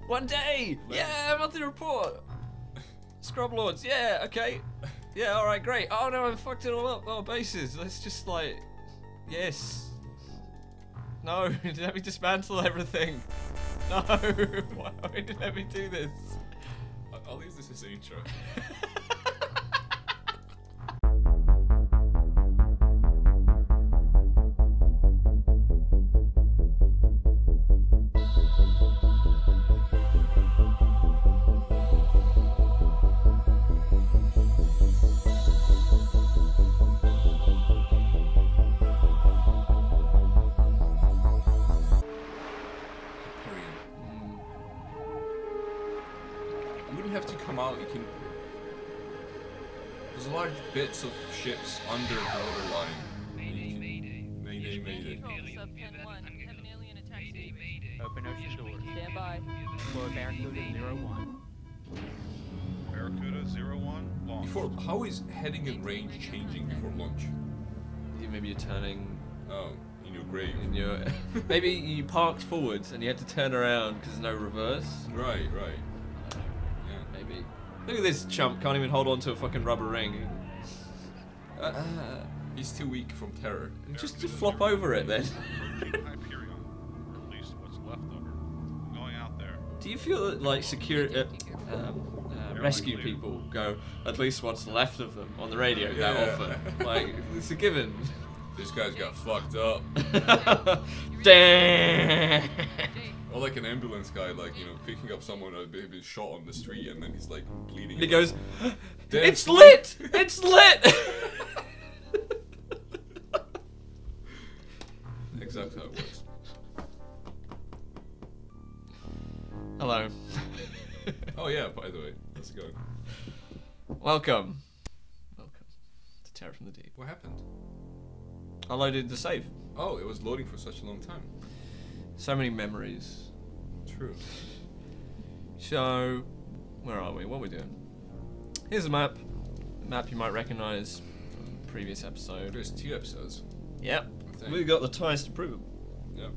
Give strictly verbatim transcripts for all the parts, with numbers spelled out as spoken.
One day! Yeah, monthly report! Scrub Lords, yeah, okay. Yeah, alright, great. Oh no, I fucked it all up. Oh, bases. Let's just like... Yes. No, let me dismantle everything. No, why did you let me do this? I'll use this as an intro. You can. There's large bits of ships under the other line. Mayday, mayday. Mayday, mayday. Open ocean doors. Stand by. For Barracuda zero one. Barracuda zero one. Launch. Before, how is heading and range changing before launch? Maybe you're turning Oh, in your grave. in your... Maybe you parked forwards and you had to turn around because there's no reverse. Right, right. Maybe. Look at this chump, can't even hold on to a fucking rubber ring. Uh, uh, He's too weak from terror. just to flop over it then. Hyperion. Or at least what's left of her. I'm going out there. Do you feel that like security, uh, um, uh, rescue people go at least what's left of them on the radio Yeah. that often? Like, it's a given. This guy's got fucked up. Damn. Or like an ambulance guy, like, you know, picking up someone who's been been shot on the street and then he's like bleeding. And he goes, Damn. it's lit! It's lit! Exactly how it works. Hello. Oh yeah, by the way, how's it going? Welcome. Welcome to Terror from the Deep. What happened? I loaded the save. Oh, it was loading for such a long time. So many memories. True. So, where are we? What are we doing? Here's a map. A map you might recognize from the previous episode. There's two episodes. Yep. I think. We got the ties to prove it. Yep.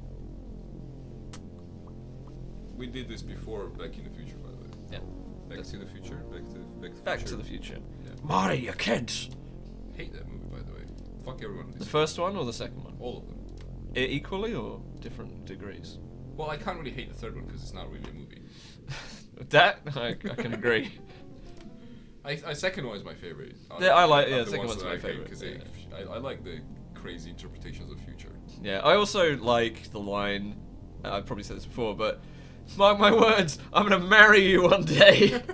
We did this before Back in the Future, by the way. Yeah. Back That's- to the Future. Back to Back to the Back Future. to the Future. Yeah. Marty, you kids! Hate that movie, by the way. Fuck everyone. in The this first one or the second one? All of them. E- equally or different degrees? Well, I can't really hate the third one because it's not really a movie. That I, I can agree. I, I second one is my favorite. Yeah, I like- yeah, the second ones one's that my I hate favorite, 'cause yeah. they- I, I like the crazy interpretations of the future. Yeah, I also like the line. I probably said this before, but mark my words, I'm gonna marry you one day.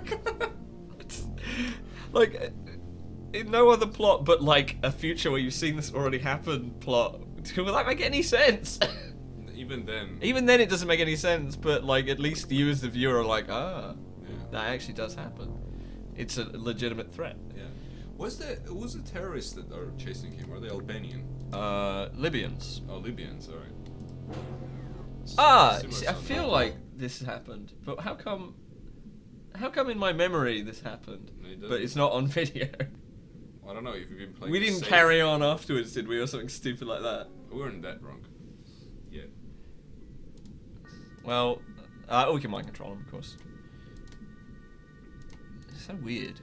Like, in no other plot, but like a future where you've seen this already happen plot. Will that make any sense? Even then. Even then, it doesn't make any sense. But like, at least you as the viewer are like, ah, Yeah. that actually does happen. It's a legitimate threat. Yeah. Was the was the terrorists that are chasing him? Are they Albanian? Uh, Libyans. Oh, Libyans. All right. S- Ah, similar see, I sound. feel like this happened, but how come? How come in my memory this happened, No, it but doesn't. it's not on video? I don't know if you've been playing. We it didn't safe. carry on afterwards, did we, or something stupid like that? We weren't that drunk. Yeah. Well, uh, we can mind control him, of course. It's so weird.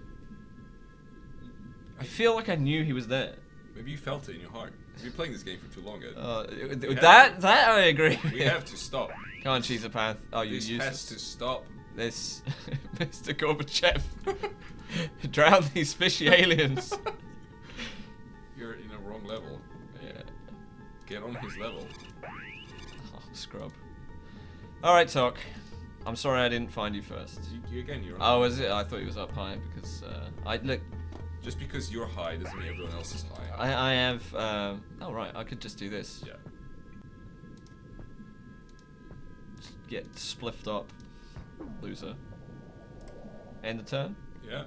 I feel like I knew he was there. Maybe you felt it in your heart. You've been playing this game for too long, Ed. Uh, We that have- that I agree. we with. have to stop. Come on, Cheeseopath. Oh, you This used has to stop. this, Mister Gorbachev. Drown these fishy aliens. You're in a wrong level. Yeah. Get on his level. Oh, scrub. Alright, Tok. I'm sorry I didn't find you first. You, you again, you're. Oh, was it? I thought he was up high because uh, I look. Just because you're high doesn't mean everyone else is high. I I have. Um, oh right, I could just do this. Yeah. Just get spliffed up, loser. End the turn. Yeah.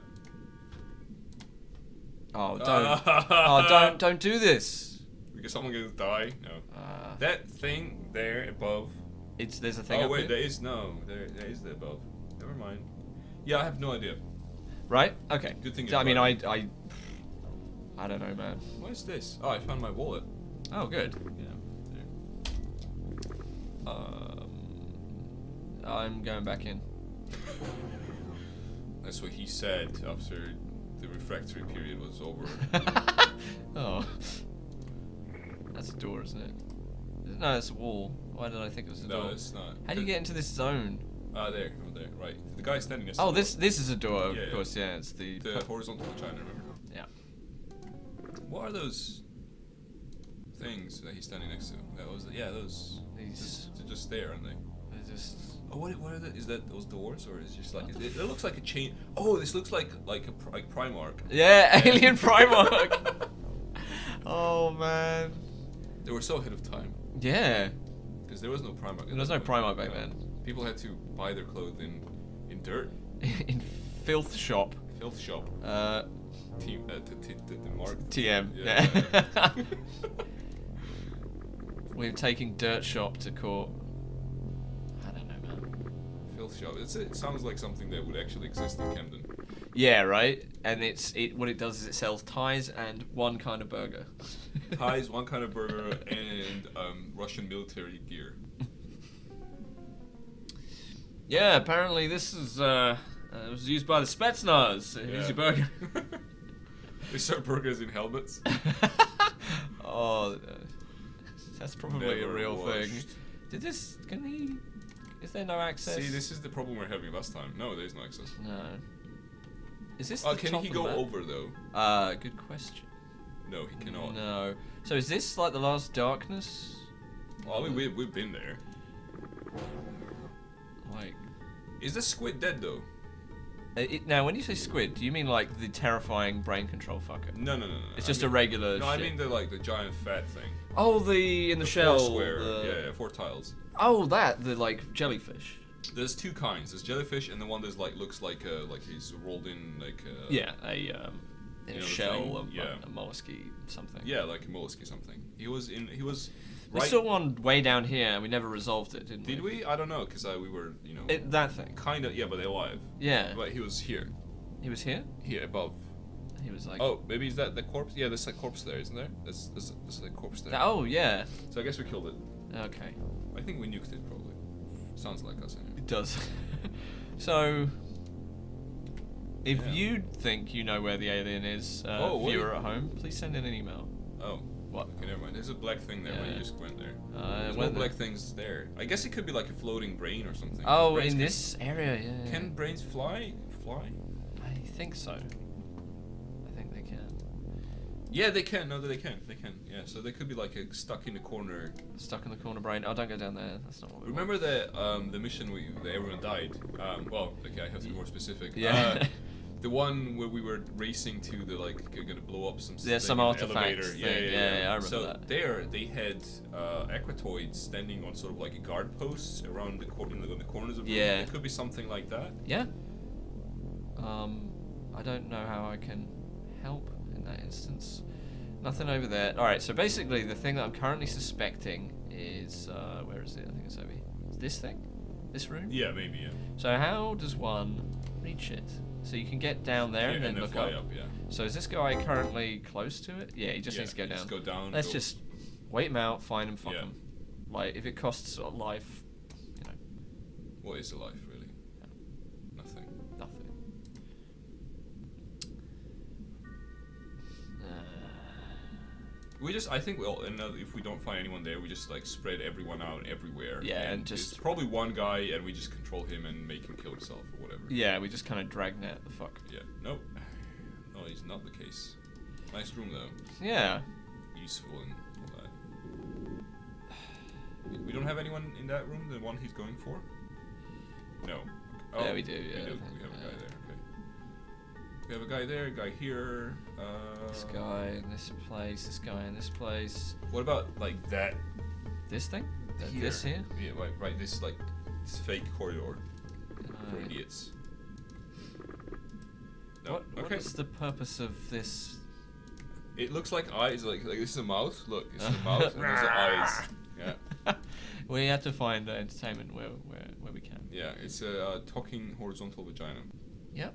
Oh don't. Oh don't don't do this. Because someone gonna die. No. Uh, That thing there above. it's there's a thing. Oh up wait, here. there is no. There there is the above. Never mind. Yeah, I have no idea. Right? Okay. Good thing So, I it's mean, I right. I. I don't know, man. What is this? Oh, I found my wallet. Oh, good. Yeah. There. Um, I'm going back in. That's what he said after the refractory period was over. Oh. That's a door, isn't it? No, it's a wall. Why did I think it was a No, door? it's not. How do you get into this zone? Ah, there, over there, right. The guy standing next. Oh, to the this this is a door, of Yeah, yeah. course. Yeah, it's the. door. the horizontal vagina. Remember? Yeah. What are those things that he's standing next to? That was yeah, those. These. Just, they're just there, aren't they? They're just. Oh, what, what are the, is that those doors or is it just like What it, the it, it looks like a chain? Oh, this looks like like a pr- like Primark. Yeah, Alien Primark. Oh man. They were so ahead of time Yeah. because there was no Primark. There was no Primark back then. People had to buy their clothes in in dirt, In filth shop. filth shop. Uh, Team, uh, t- t- t- the mark. T M. Yeah. Yeah. We're taking dirt shop to court. I don't know, man. Filth shop. It's, it sounds like something that would actually exist in Camden. Yeah, right. And it's it. What it does is it sells ties and one kind of burger. Ties, one kind of burger, and um, Russian military gear. Yeah, apparently this is uh, uh it was used by the Spetsnaz. Uh, Here's Yeah. your burger. They serve burgers in helmets. Oh, uh, that's probably a Never real thing. washed. Did this? Can he? Is there no access? See, this is the problem we're having last time. No, there's no access. No. Is this? Oh, the can top he of the go map? over though? Uh, good question. No, he cannot. No. So is this like the Last Darkness? Well, we, we, we've been there. Like, Is the squid dead though? uh, it, now when you say squid, do you mean like the terrifying brain control fucker? No, no, no, no. It's I just mean, a regular. No, I shit. mean the like the giant fat thing. Oh, the in the, The shell. Four square. the- Yeah, yeah, four tiles. Oh, that the like jellyfish. There's two kinds. There's jellyfish and the one that's like looks like uh, like he's rolled in like uh, Yeah, a um, in You a know the shell thing? of Yeah. a, a mollusky something. yeah, like a mollusk or something. He was in. He was. We Right. saw one way down here, and we never resolved it, didn't Did we? we? I don't know, cause uh, we were you know It, that thing. kind of yeah, but alive. Yeah. But he was here, He was here. here above. He was like. Oh, maybe is that the corpse? Yeah, there's a corpse there, isn't there? There's there's, there's a corpse there. Oh yeah. So I guess we killed it. Okay. I think we nuked it probably. Sounds like us anyway. It does. So, if Yeah. you think you know where the alien is, uh, Oh, wait. viewer at home, please send in an email. Oh. What? Okay, never mind. There's a black thing there, but Yeah. you just went there. Uh, There's no went black there. things there. I guess it could be like a floating brain or something. Oh, Brains in can- this area, yeah. Can brains fly? Fly? I think so. I think they can. Yeah, they can. No, they can. They can. Yeah, so they could be like a, stuck in the corner. Stuck in the corner brain. Oh, don't go down there. That's not what we Remember the um, the mission we, that everyone died? Um, well, okay, I have to be more specific. Yeah. Uh, the one where we were racing to the like g- gonna blow up some. Yeah, thing some in the artifact elevator. thing. Yeah, yeah, Yeah, yeah. yeah, I remember so that. there, they had uh, aquatoids standing on sort of like a guard posts around the cor- in the, in the corners of the room. Yeah. It could be something like that. Yeah. Um, I don't know how I can help in that instance. Nothing over there. All right. So basically, the thing that I'm currently suspecting is uh, where is it? I think it's over here. It's this thing, this room. Yeah, maybe. Yeah. So how does one reach it? So you can get down there Yeah, and then look fly up. up. Yeah. So is this guy currently close to it? Yeah, he just Yeah, needs to go you down. Just go down. Let's go- just wait him out, find him, fuck Yeah. him. Like if it costs a life, you know, What is a life really? Nothing. nothing. We just, I think, well, and uh, if we don't find anyone there, we just like spread everyone out everywhere. Yeah, and it's just- probably one guy, and we just control him and make him kill himself or whatever. Yeah, we just kind of dragnet the fuck. Yeah. Nope. No, it's not the case. Nice room though. Yeah. Useful and all that. We- We don't have anyone in that room. The one he's going for. No. Oh, Yeah, we do, yeah, We I do. think, We have a yeah. guy there. Okay. We have a guy there. A guy here. Uh, This guy in this place. This guy in this place. What about like that? This thing? Th- Here. This here? Yeah, right, right. This like this fake corridor for Uh, idiots. No. what, okay. what is the purpose of this? It looks like eyes. Like like this is a mouth. Look, it's a mouth and there's the eyes. Yeah. We have to find uh, entertainment where, where where we can. Yeah. It's a uh, talking horizontal vagina. Yep.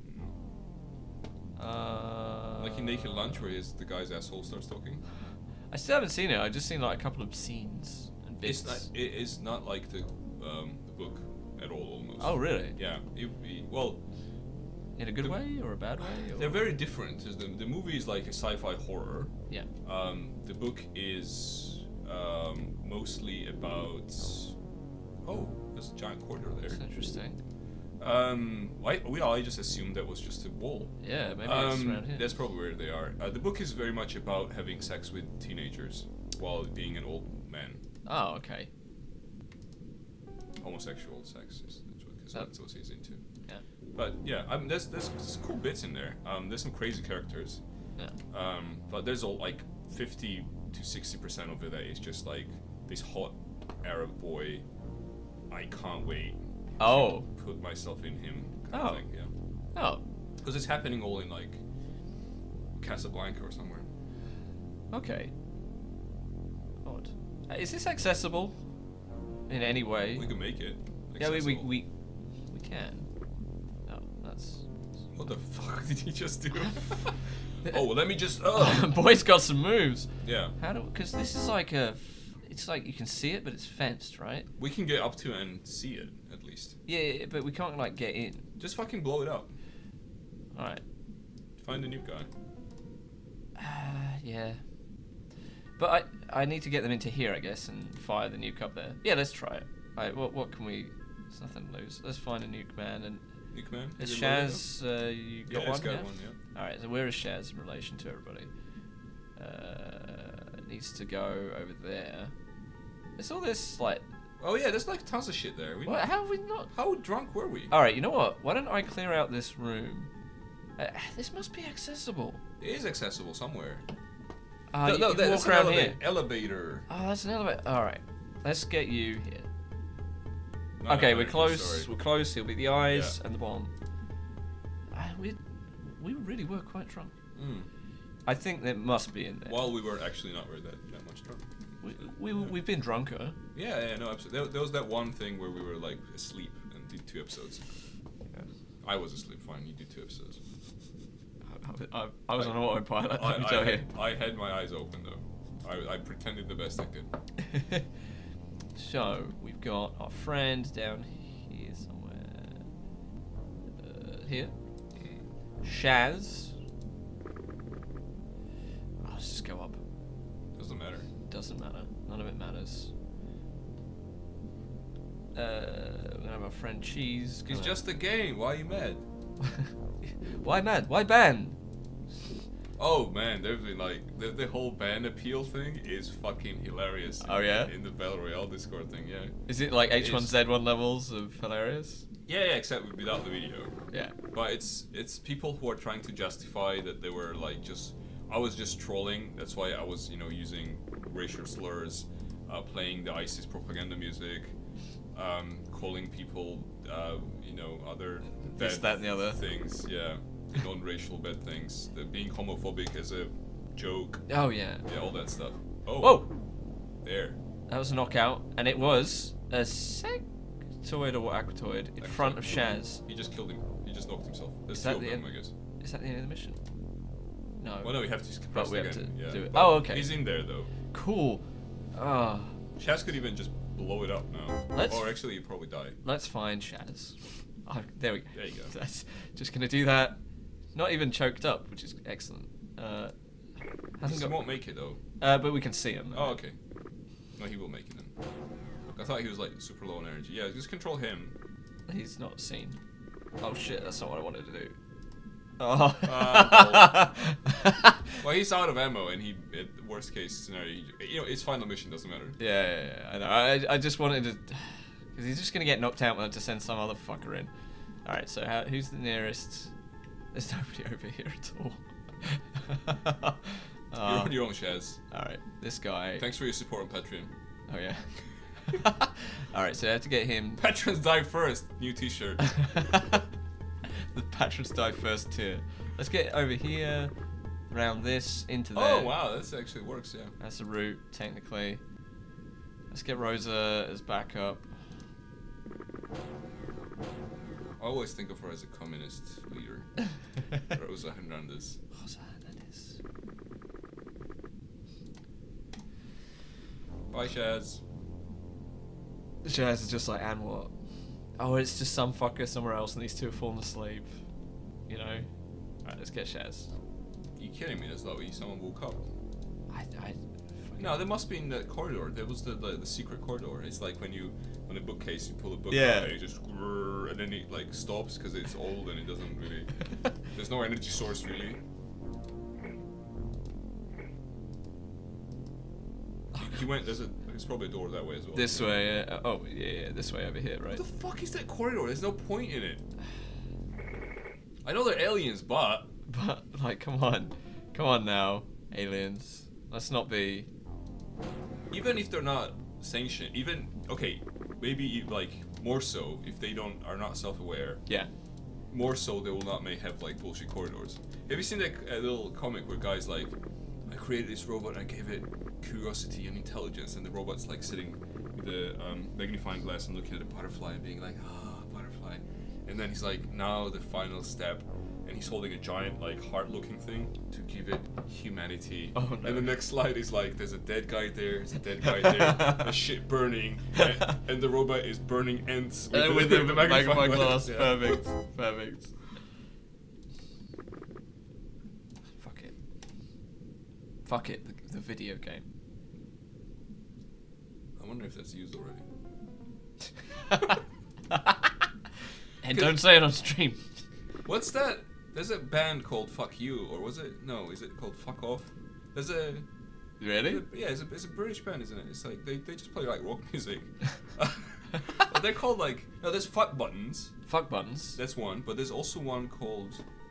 Uh, Like in Naked Lunch, where his, the guy's asshole starts talking. I still haven't seen it. I've just seen like a couple of scenes and bits. It's not. It is not like the um, the book at all. Almost. those. Oh, really? Yeah. It, it- well, In a good The- way or a bad way? Or? they're very different. The, the movie is like a sci-fi horror. Yeah. Um, the book is um, mostly about. Oh, there's a giant corridor there. That's interesting. Um, I, we I just assumed that was just a wall. Yeah, maybe it's Um, around here. that's probably where they are. Uh, the book is very much about having sex with teenagers while being an old man. Oh, okay. Homosexual sex is because That- that's what he's into. Yeah. But yeah, I mean, there's, there's there's some cool bits in there. Um, there's some crazy characters. Yeah. Um, but there's all like fifty to sixty percent of it that is just like this hot Arab boy. I can't wait. Oh. to put myself in him. Kind Oh. of thing, yeah. Oh. Because it's happening all in like Casablanca or somewhere. Okay. Odd. Uh, is this accessible in any way? We can make it. yeah, we, we accessible. we we can. Oh, that's. What the fuck did he just do? Oh, well, let me just. Oh. Boy's got some moves. Yeah. How do? Because this is like a. f- It's like you can see it, but it's fenced, right? We can get up to it and see it at least. Yeah, yeah, but we can't like get in. Just fucking blow it up. All right. Find a new guy. Uh, yeah. But I I need to get them into here, I guess, and fire the nuke up there. Yeah, let's try it. Alright, what what can we? There's nothing to lose. Let's find a nuke man and. Nuke man. Is it loaded Shaz? Uh, you up? got Yeah, one? it's got yeah? one. Yeah. All right. So where is Shaz in relation to everybody? Uh, it needs to go over there. It's all this like. Oh yeah, there's like tons of shit there. We What? How have we not? How drunk were we? All right. You know what? Why don't I clear out this room? Uh, this must be accessible. It is accessible somewhere. Uh, no, you no, can that's walk an around eleva- here. elevator. Oh, that's an elevator. All right. Let's get you here. No, Okay, no, we're no, close. sorry. We're close. He'll be the eyes Yeah. and the bomb. Uh, we we really were quite drunk. Mm. I think there must be in there. While we were actually not really that, that much drunk. we, we we've been drunker. Yeah, yeah, no, absolutely. There, there was that one thing where we were like asleep and did two episodes. I was asleep. Fine, you did two episodes. I, I, I was on autopilot. I, Let me I, tell you. had, I had my eyes open though. I, I pretended the best I could. So we've got our friend down here somewhere. Uh, here, Shaz. Oh, let's just go up. Doesn't matter. Doesn't matter. None of it matters. Uh, we're gonna have our friend Cheese. It's gonna- just a game. Why are you mad? Why mad? Why ban? Oh man, there's been like the, the whole ban appeal thing is fucking hilarious. Oh, in, yeah? in the Battle Royale Discord thing, yeah. Is it like H one It's- Z one levels of hilarious? Yeah, yeah, except without the video. Yeah. But it's it's people who are trying to justify that they were like just I was just trolling. That's why I was you know using racial slurs, uh, playing the ISIS propaganda music, um, calling people uh, you know other This, bad that, and the other. things. Yeah, non-racial bad things. The being homophobic as a joke. Oh yeah. Yeah, all that stuff. Oh, Whoa! there. That was a knockout, and it was a sectoid or aquatoid in front of Shaz. He just killed him. He just knocked himself. There's Is two that of the them, end? I guess. Is that the end of the mission? No. Well, no, we have to But press we have again. to yeah. do it. But Oh, okay. He's in there though. Cool. Ah, Shaz could even just blow it up now. Let's- Or actually, he'd probably die. let's find Shaz. Oh, there we go. There you go. That's just gonna do that. Not even choked up, which is excellent. Uh, hasn't He got. won't make it though. Uh, but we can see him. Oh, okay. No, he will make it then. I thought he was like super low on energy. Yeah, just control him. He's not seen. Oh shit! That's not what I wanted to do. Oh. Uh, Well, he's out of ammo, and he, at worst case scenario, he, you know, his final mission doesn't matter. Yeah, yeah, yeah, I know. I, I just wanted to, because he's just gonna get knocked out when I have to send some other fucker in. All right, so how, who's the nearest? There's nobody over here at all. You're uh, on your own, Shaz. all right, this guy. Thanks for your support on Patreon. Oh yeah. All right, so I have to get him. Patrons die first. New T-shirt. The patrons die first tier. Let's get over here, around this, into there. Oh wow, that actually works. Yeah. That's the route, technically. Let's get Rosa as backup. I always think of her as a communist leader. Rosa Hernandez. Rosa Hernandez. Bye, Shaz. Shaz is just like, and what? Oh, it's just some fucker somewhere else, and these two have fallen asleep. You know. All right, let's get Shaz. You kidding me? There's that way someone woke up. I, I. No, there must be in the corridor. There was the, the the secret corridor. It's like when you on a bookcase you pull a book Yeah. out and it just grrr, and then it like stops because it's old and it doesn't really. There's no energy source really. He went. There's a. There's probably a door that way as well. This way. Uh, oh, yeah, yeah, this way over here, right? What the fuck is that corridor? There's no point in it. I know they're aliens, but But like, come on, come on now, aliens. Let's not be. even if they're not sanctioned, even okay, maybe like more so if they don't are not self-aware. Yeah. More so, they will not may have like bullshit corridors. Have you seen that uh, little comic where guys like, I created this robot and I gave it curiosity and intelligence, and the robot's like sitting with the um, magnifying glass and looking at the butterfly and being like, ah, butterfly, and then he's like, now the final step, and he's holding a giant like heart-looking thing to give it humanity. Oh, no. And the next slide is like, there's a dead guy there, there's a dead guy there, a shit burning, and, and the robot is burning ants with, Uh, the, with the, the magnifying glass. Yeah. Perfect. Perfect. Fuck it. Fuck it. The, the video game. I wonder if that's used already. And don't say it on stream. What's that? There's a band called Fuck You, or was it? No, is it called Fuck Off? There's a. Really? Yeah, it's a, it's a British band, isn't it? It's like they, they just play like rock music. But they're called like no. There's Fuck Buttons. Fuck buttons. That's one, but there's also one called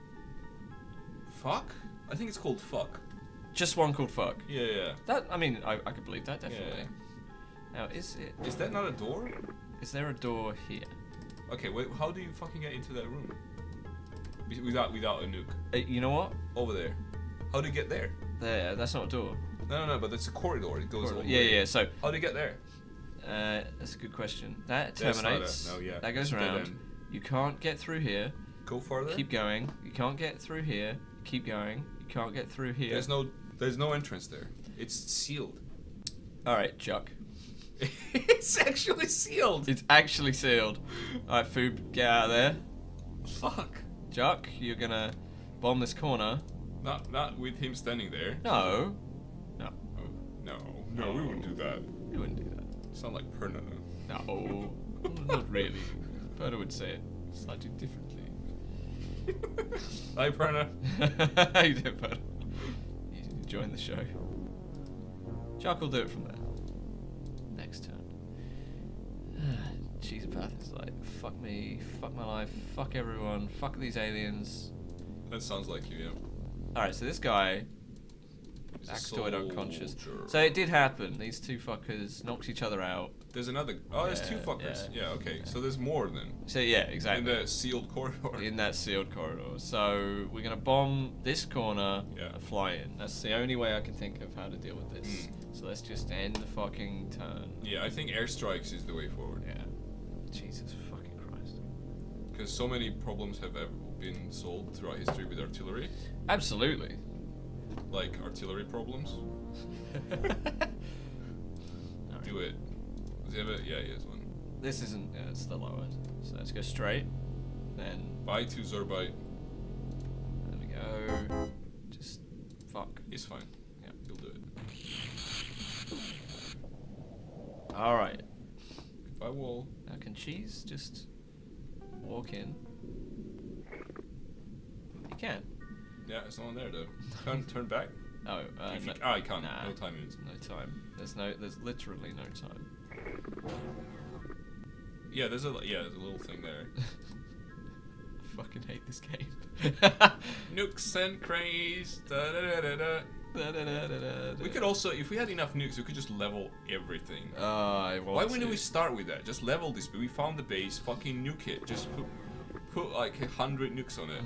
Fuck. I think it's called Fuck. Just one called fuck. Yeah, yeah. That I mean, I, I could believe that definitely. Yeah. Now, is it? Is that not a door? Is there a door here? Okay, wait. How do you fucking get into that room? Be- Without without a nuke. Uh, you know what? Over there. How do you get there? There. That's not a door. No, no, no. But it's a corridor. It goes all the Yeah, way. yeah. So How do you get there? uh, that's a good question. That That's not a- terminates. no, yeah. That goes It's a dead around. end. You can't get through here. Go farther. Keep going. You can't get through here. Keep going. You can't get through here. There's no, there's no entrance there. It's sealed. All right, Chuck. It's actually sealed. It's actually sealed. All right, Foob, get out of there. Fuck. Chuck, you're gonna bomb this corner. Not, not with him standing there. No. No. Oh, no, no, we wouldn't do that. You wouldn't do that. Sound like Perna. No. Not really. Perna would say it slightly differently. Hi, Perna. How you doing, Perna? You enjoying the show? Chuck will do it from there. Next turn. Cheese Path is like, fuck me, fuck my life, fuck everyone, fuck these aliens. That sounds like you, yeah. Alright, so this guy, He's a Actoid unconscious. soldier. So it did happen. These two fuckers knocked each other out. There's another. Oh, there's two Yeah, fuckers. yeah. Yeah, okay. So there's more then. So yeah, exactly. In the sealed corridor. In that sealed corridor. So we're gonna bomb this corner Yeah. and fly in. That's the only way I can think of how to deal with this. Mm. So let's just end the fucking turn. Yeah, I think airstrikes is the way forward. Yeah. Jesus fucking Christ. Because so many problems have ever been solved throughout history with artillery. Absolutely. Like artillery problems. Do it. Does he have a? Yeah, he has one. This isn't. Yeah, it's the low end. So let's go straight. Then Bye to Zorbite. there we go. Just fuck. He's fine. Yeah. He'll do it. All right. Goodbye, wall. Now can Cheese just walk in? He can. Yeah, there's no one there though. Can't turn back. Oh, uh, If you- no, ah, you can't. nah, No time limits. No time. There's no. There's literally no time. Yeah, there's a yeah, there's a little thing there. I fucking hate this game. Nukes and craze. Da, da, da, da, da. We could also, if we had enough nukes, we could just level everything. Uh, I want Why wouldn't to. we start with that? Just level this. But we found the base. Fucking nuke it. Just put, put like a hundred nukes on it.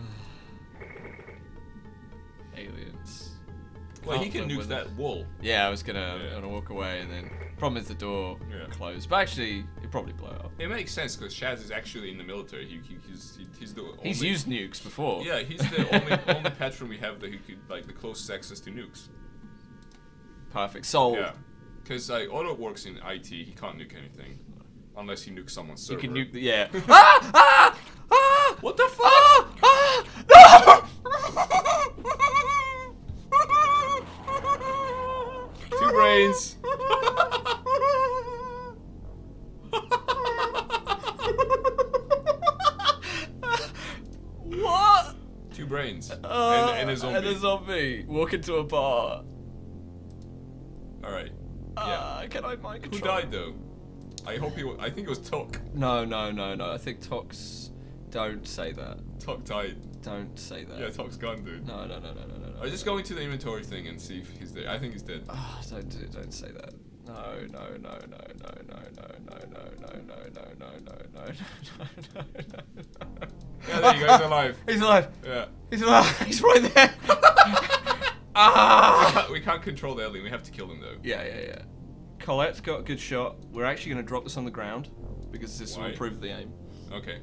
Aliens. Well, he Can't can live nuke with that it. wall. Yeah, I was gonna, Yeah. gonna walk away, and then problem is the door Yeah. closed. But actually, it'd probably blow up. It makes sense because Shaz is actually in the military. He, he he's he, he's the only, He's used nukes before. Yeah, he's the only only patron we have that he could like the closest access to nukes. Perfect. Sold. Yeah, because like Otto works in I T. He can't nuke anything. Unless you nuke someone's You server. can nuke the yeah. ah! Ah! Ah! What the fuck? Ah! Ah! No! Two brains. What? Two brains. Uh, and, and a zombie. And a zombie. Walk into a bar. Alright. Yeah. Uh, can I mind Who control? died though? I hope he. wa- I think it was Tok. No, no, no, no. I think Tox. Don't say that. Tok died. Don't say that. Yeah, Tok's gone, dude. No, no, no, no, no, no. no. I just go into the inventory thing and see if he's dead. I think he's dead. Ah, don't do, don't say that. No, no, no, no, no, no, no, no, no, no, no, no, no, no, no, no, no, no. Yeah, there you go. He's alive. He's alive. Yeah. He's alive. He's right there. We Ah. can't, we can't control the alien. We have to kill him though. Yeah, yeah, yeah. Colette's got a good shot. We're actually going to drop this on the ground because this will Why? improve the aim. Okay.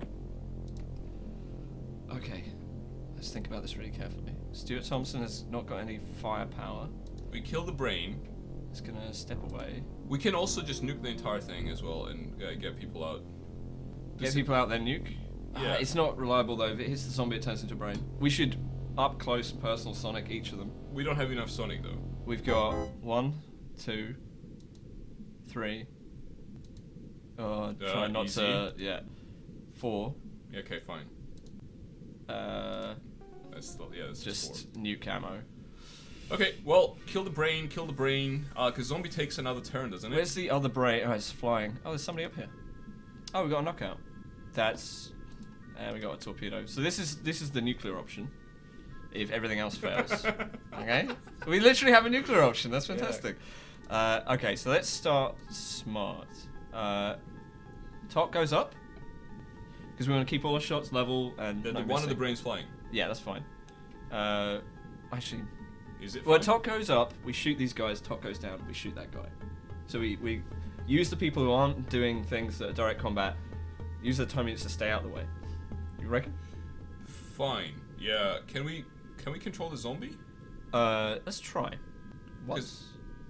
Okay. Let's think about this really carefully. Stuart Thompson has not got any firepower. We kill the brain. He's going to step away. We can also just nuke the entire thing as well and uh, get people out. Get Does- people out there, nuke. Yeah. Uh, it's not reliable though. If it hits the zombie, it turns into a brain. We should up close personal Sonic each of them. We don't have enough Sonic though. We've got one, two, three. Oh, try Uh, not easy. to. Yeah. Four. Yeah, okay, fine. Uh, That's still, yeah, that's just, just nuke ammo. four. Okay, well, kill the brain, kill the brain. Uh, cause zombie takes another turn, doesn't it? Where's the other brain? Oh, it's flying. Oh, there's somebody up here. Oh, we got a knockout. That's. And we got a torpedo. So this is this is the nuclear option. If everything else fails. Okay? We literally have a nuclear option. That's fantastic. Uh, okay, so let's start smart. Uh, top goes up. Because we want to keep all our shots level and. The, no the one of the missing. brains flying. Yeah, that's fine. Uh, actually, Is it? well, fine? top goes up, we shoot these guys, top goes down, we shoot that guy. So we, we use the people who aren't doing things that are direct combat, use the time units to stay out of the way. You reckon? Fine. Yeah. Can we can we control the zombie? Uh, let's try. Once. Because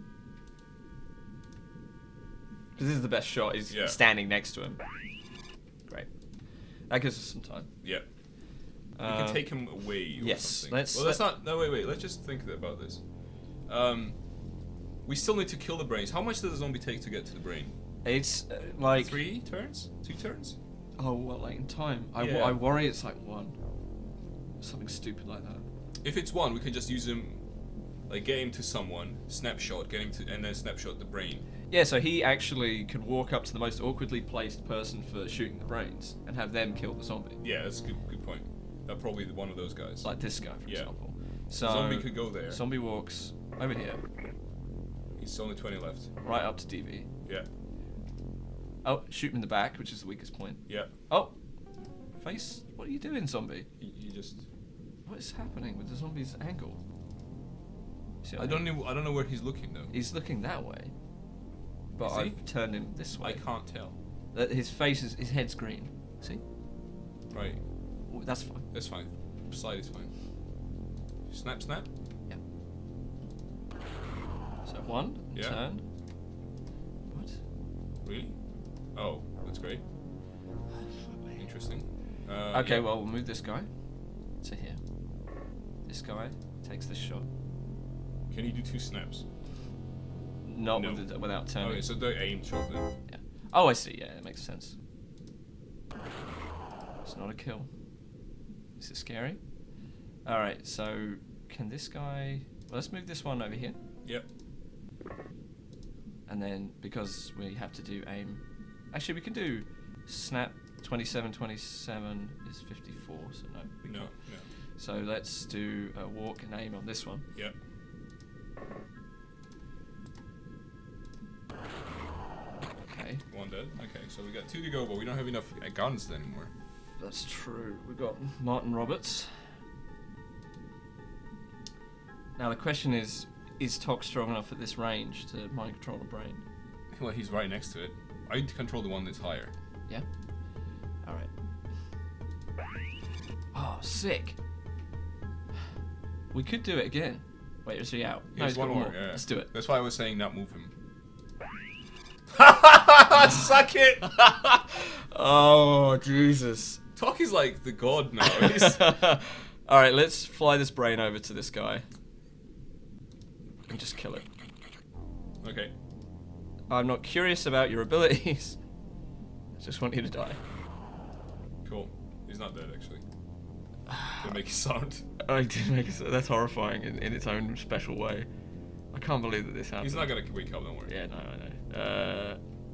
Because this is the best shot, is Yeah. standing next to him. Great. That gives us some time. yeah, we Uh, can take him away. Or yes, Something. let's- Well, that's not. No, wait, wait. Let's just think about this. Um, we still need to kill the brains. How much does the zombie take to get to the brain? It's uh, like... Three turns? Two turns? Oh, what, like in time? I, wo- Yeah. I worry it's like one. Something stupid like that. If it's one, we can just use him, like get him to someone, snapshot, get him to, and then snapshot the brain. Yeah, so he actually could walk up to the most awkwardly placed person for shooting the brains and have them kill the zombie. Yeah, that's a good, good point. That probably one of those guys. Like this guy, for Yeah. example. So The zombie could go there. Zombie walks over here, He's only twenty left. right up to D V. Yeah, Oh, shoot him in the back, which is the weakest point. yeah. Oh, face. What are you doing, zombie? He, he just. What is happening with the zombie's angle? See what I don't mean? know. I don't know where he's looking though. He's looking that way, but Is he? I've turned him this way. I can't tell. That his face is his head's green. See? Right, Oh, that's fine. that's fine. Slide is fine. Snap, snap. Yeah. So one Yeah. turn. What? Really? Oh, that's great. Interesting. Uh, Okay, yeah. well we'll move this guy to here. This guy takes this shot. Can you do two snaps? Not No. with the, without turning. Okay, so the aim shot then. Yeah. Oh, I see. Yeah, it makes sense. It's not a kill. This is scary. All right. So can this guy? Well, let's move this one over here, Yep. and then because we have to do aim. Actually, we can do snap. twenty-seven, twenty-seven is fifty-four. So no. we No. can't. No. So let's do a walk and aim on this one. Yep. Okay. One dead. Okay, so we got two to go, but we don't have enough uh, guns anymore. That's true. We got Martin Roberts. Now the question is, is Tok strong enough at this range to mind control a brain? Well, he's right next to it. I need to control the one that's higher. Yeah? Alright. Oh, sick. We could do it again. Wait, is he out? He has he's one got more. Yeah. Let's do it. That's why I was saying not move him. Suck it! Oh, Jesus. Talk is like the god now. He's- Alright, let's fly this brain over to this guy. And just kill it. okay. I'm not curious about your abilities. I just want you to die. Cool. He's not dead, actually. Didn't make a sound. I did make it. That's horrifying in, in its own special way. I can't believe that this happened. He's not gonna wake up, don't worry. Yeah, no, I know. Uh,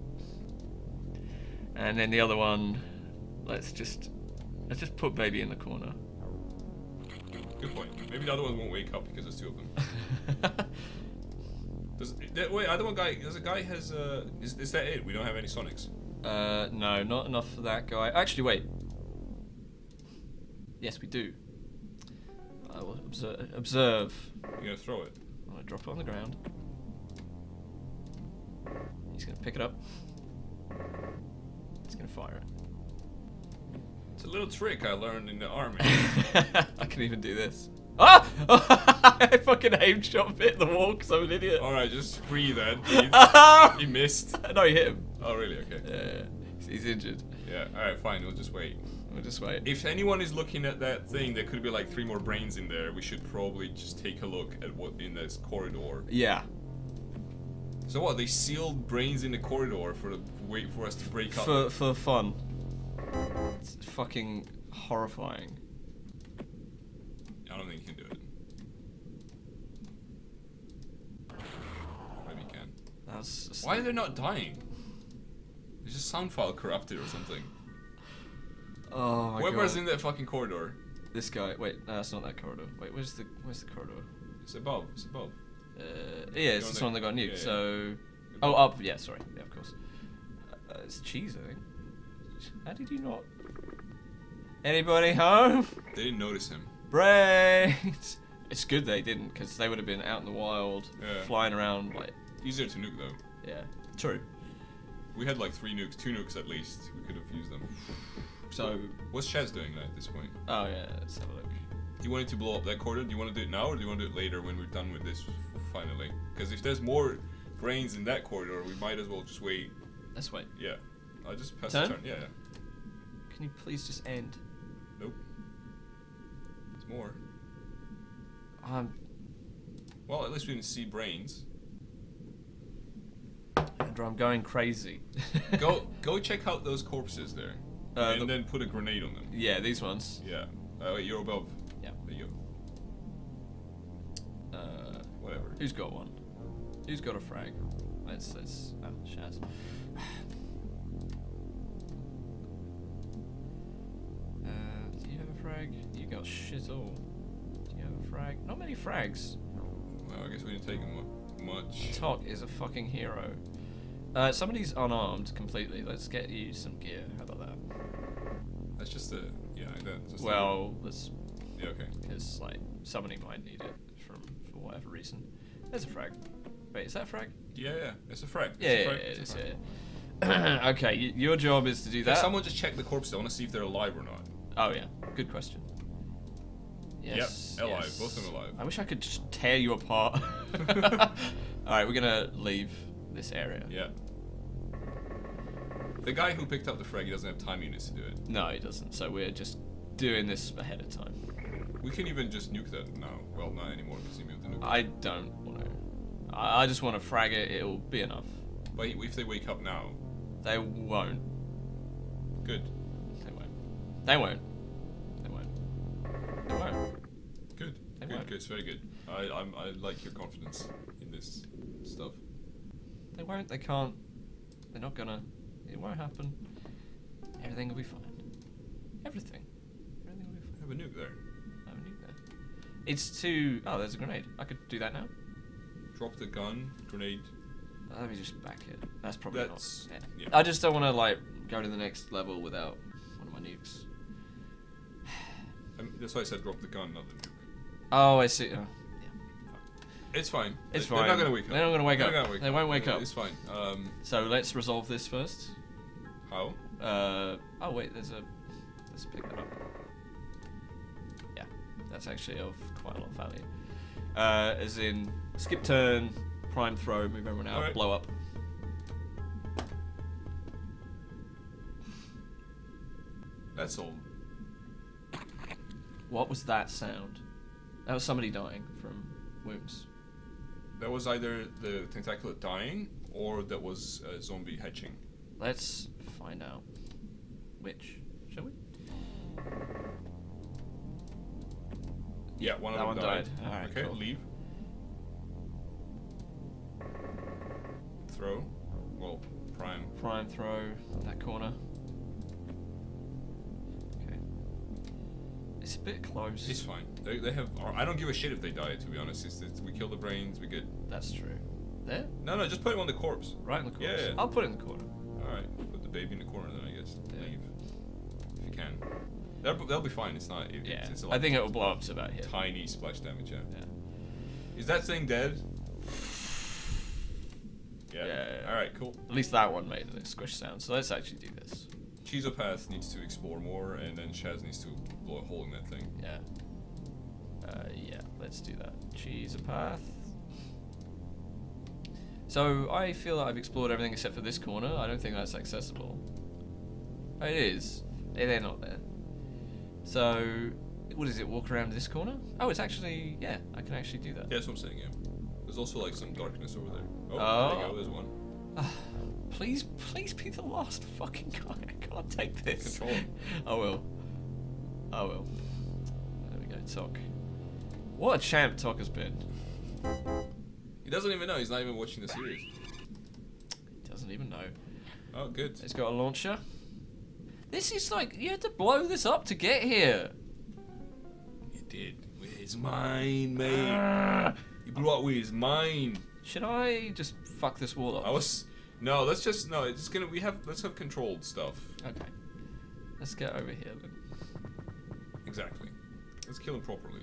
and then the other one, let's just let's just put baby in the corner. Good point. Maybe the other one won't wake up because there's two of them. Does, there, wait, other one guy. There's a guy has. Uh, is, is that it? We don't have any Sonics. uh, no, not enough for that guy. Actually, wait. Yes, we do. I will observe. Observe. You're gonna throw it. I'm gonna drop it on the ground. He's gonna pick it up. He's gonna fire it. It's a little trick I learned in the army. I can even do this. Ah! I fucking aim shot bit the wall because I'm an idiot. Alright, just free that, please. He missed. No, he hit him. Oh, really? Okay. Yeah, he's, he's injured. Yeah, alright, fine. We'll just wait. We'll just wait. If anyone is looking at that thing, there could be like three more brains in there. We should probably just take a look at what in this corridor. Yeah. So what? They sealed brains in the corridor for the wait for us to break up. For for fun. It's fucking horrifying. I don't think you can do it. Maybe you can. That's just Why are they not dying? Is just sound file corrupted or something? Oh my Whoever's god. in that fucking corridor. This guy. Wait, no, that's not that corridor. Wait, where's the where's the corridor? It's above. It's above. Uh, yeah, it's on this the- one that got nuked. yeah, yeah. So, oh, up. Yeah, sorry. Yeah, of course. Uh, it's cheese, I think. How did you not? Anybody home? They didn't notice him. Brains. It's good they didn't, because they would have been out in the wild, Yeah. flying around like. Easier to nuke though. Yeah. True. We had like three nukes, two nukes at least. We could have used them. So. What's Chaz doing at this point? Oh yeah. Let's have a look. Do you want it to blow up that corridor? Do you want to do it now, or do you want to do it later when we're done with this f- finally? Because if there's more brains in that corridor, we might as well just wait. Let's wait. Yeah. I'll just pass Turn? the turn. Yeah, yeah. Can you please just end? Nope. There's more. Um. Well, at least we didn't see brains. Andrew, I'm going crazy. Go, go check out those corpses there, Uh, and the- then put a grenade on them. Yeah, these ones. Yeah. Uh, wait, you're above. Yeah. There you go. Uh, Whatever. who's got one? Who's got a frag? Let's let's. Oh, Shaz. Uh, do you have a frag? You got shit all. Do you have a frag? Not many frags. Well, I guess we didn't take mu- much. Tok is a fucking hero. Uh, somebody's unarmed completely. Let's get you some gear. How about that? That's just a yeah. That's just Well, let's. A, yeah. Okay. Because like somebody might need it from for whatever reason. There's a frag. Wait, is that a frag? Yeah, yeah. It's a frag. It's Yeah, a yeah, frag. yeah, it It's is, a frag. yeah. Okay, y- your job is to do Can that. someone just check the corpses? I want to see if they're alive or not. Oh yeah, good question. Yes. Yep, alive. yes. Both of them alive. I wish I could just tear you apart. All right, we're gonna leave this area. Yeah. The guy who picked up the frag, he doesn't have time units to do it. No, he doesn't. So we're just doing this ahead of time. We can even just nuke that now. Well, not anymore because you moved the nuke. I don't want to. I, I just want to frag it. It'll be enough. But if they wake up now, They won't. good. They won't. They won't. They won't. They won't. Good. They good, won't. good. It's very good. I, I'm, I like your confidence in this stuff. They won't. They can't. They're not gonna. It won't happen. Everything will be fine. Everything. Everything will be fine. I have a nuke there. I have a nuke there. It's too. Oh, there's a grenade. I could do that now. Drop the gun, grenade. Uh, Let me just back it. That's probably That's- not. yeah. I just don't want to like go to the next level without one of my nukes. Um, that's why I said drop the gun, not the nuke. Oh, I see. Oh, It's fine. it's They- fine. They're not gonna wake up. They're not gonna wake They're up. not gonna wake They won't wake Uh, up. It's fine. Um, So let's resolve this first. how? Uh, oh wait, there's a. Let's pick that up. Yeah, that's actually of quite a lot of value. Uh, as in skip turn, prime throw, move everyone out, Alright. blow up. That's all. What was that sound? That was somebody dying from wounds. That was either the tentaculate dying or that was a zombie hatching. Let's find out which. Shall we? Yeah, one of That them one died. died. Alright, okay, cool. leave. Throw. Well, prime. Prime throw that corner. Okay. It's a bit close. It's fine. They, they have. I don't give a shit if they die. To be honest, it's, it's, we kill the brains. We get. That's true. There? No, no, just put him on the corpse. Right in the corner. Yeah. I'll put it in the corner. All right, put the baby in the corner then. I guess. Yeah. Leave if you can. They'll, they'll be fine. It's not. It, Yeah. It's, it's a I think it will blow up to about here. tiny splash damage. Yeah. Yeah. Is that thing dead? Yeah. Yeah. All right. Cool. At least that one made a squish sound. So let's actually do this. Cheezopath needs to explore more, and then Shaz needs to blow a hole in that thing. Yeah. Uh, yeah, let's do that. Cheese a path. So I feel that I've explored everything except for this corner. I don't think that's accessible. Oh, it is. Eh, They're not there. So, what is it? Walk around this corner? Oh, it's actually, yeah, I can actually do that. Yeah, that's what I'm saying. Yeah. There's also like some darkness over there. Oh, Oh. there you go. There's one. Please, please be the last fucking guy. I can't take this. Control him. I will. I will. There we go, Tok. What a champ Tok has been. He doesn't even know. He's not even watching the series. He doesn't even know. Oh, good. It's got a launcher. This is like, you had to blow this up to get here. He did with his mind, mate. Ah. He blew up with his mind. Should I just fuck this wall up? I was. No, let's just no. It's gonna. We have. Let's have controlled stuff. Okay. Let's get over here then. Exactly. Let's kill him properly.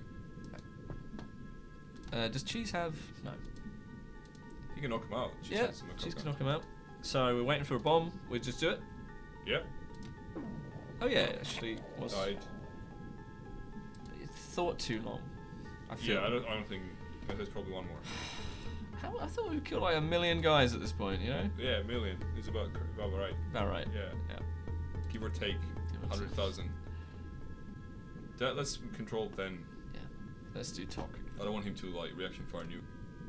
Uh, does Cheese have... No. You can knock him out. Cheese Yeah, has to knock Cheese him can out. knock him out. So we're waiting for a bomb. We just do it. Yeah. Oh yeah, it actually was... Died. It thought too long. I feel. Yeah, I don't. I don't think. There's probably one more. How, I thought we would kill like a million guys at this point, you know? Yeah, a million. It's about about right. About right. Yeah. Yeah. Give or take, Give or hundred thousand. That let's control then. Yeah. Let's do Tok. I don't want him to like reaction fire new.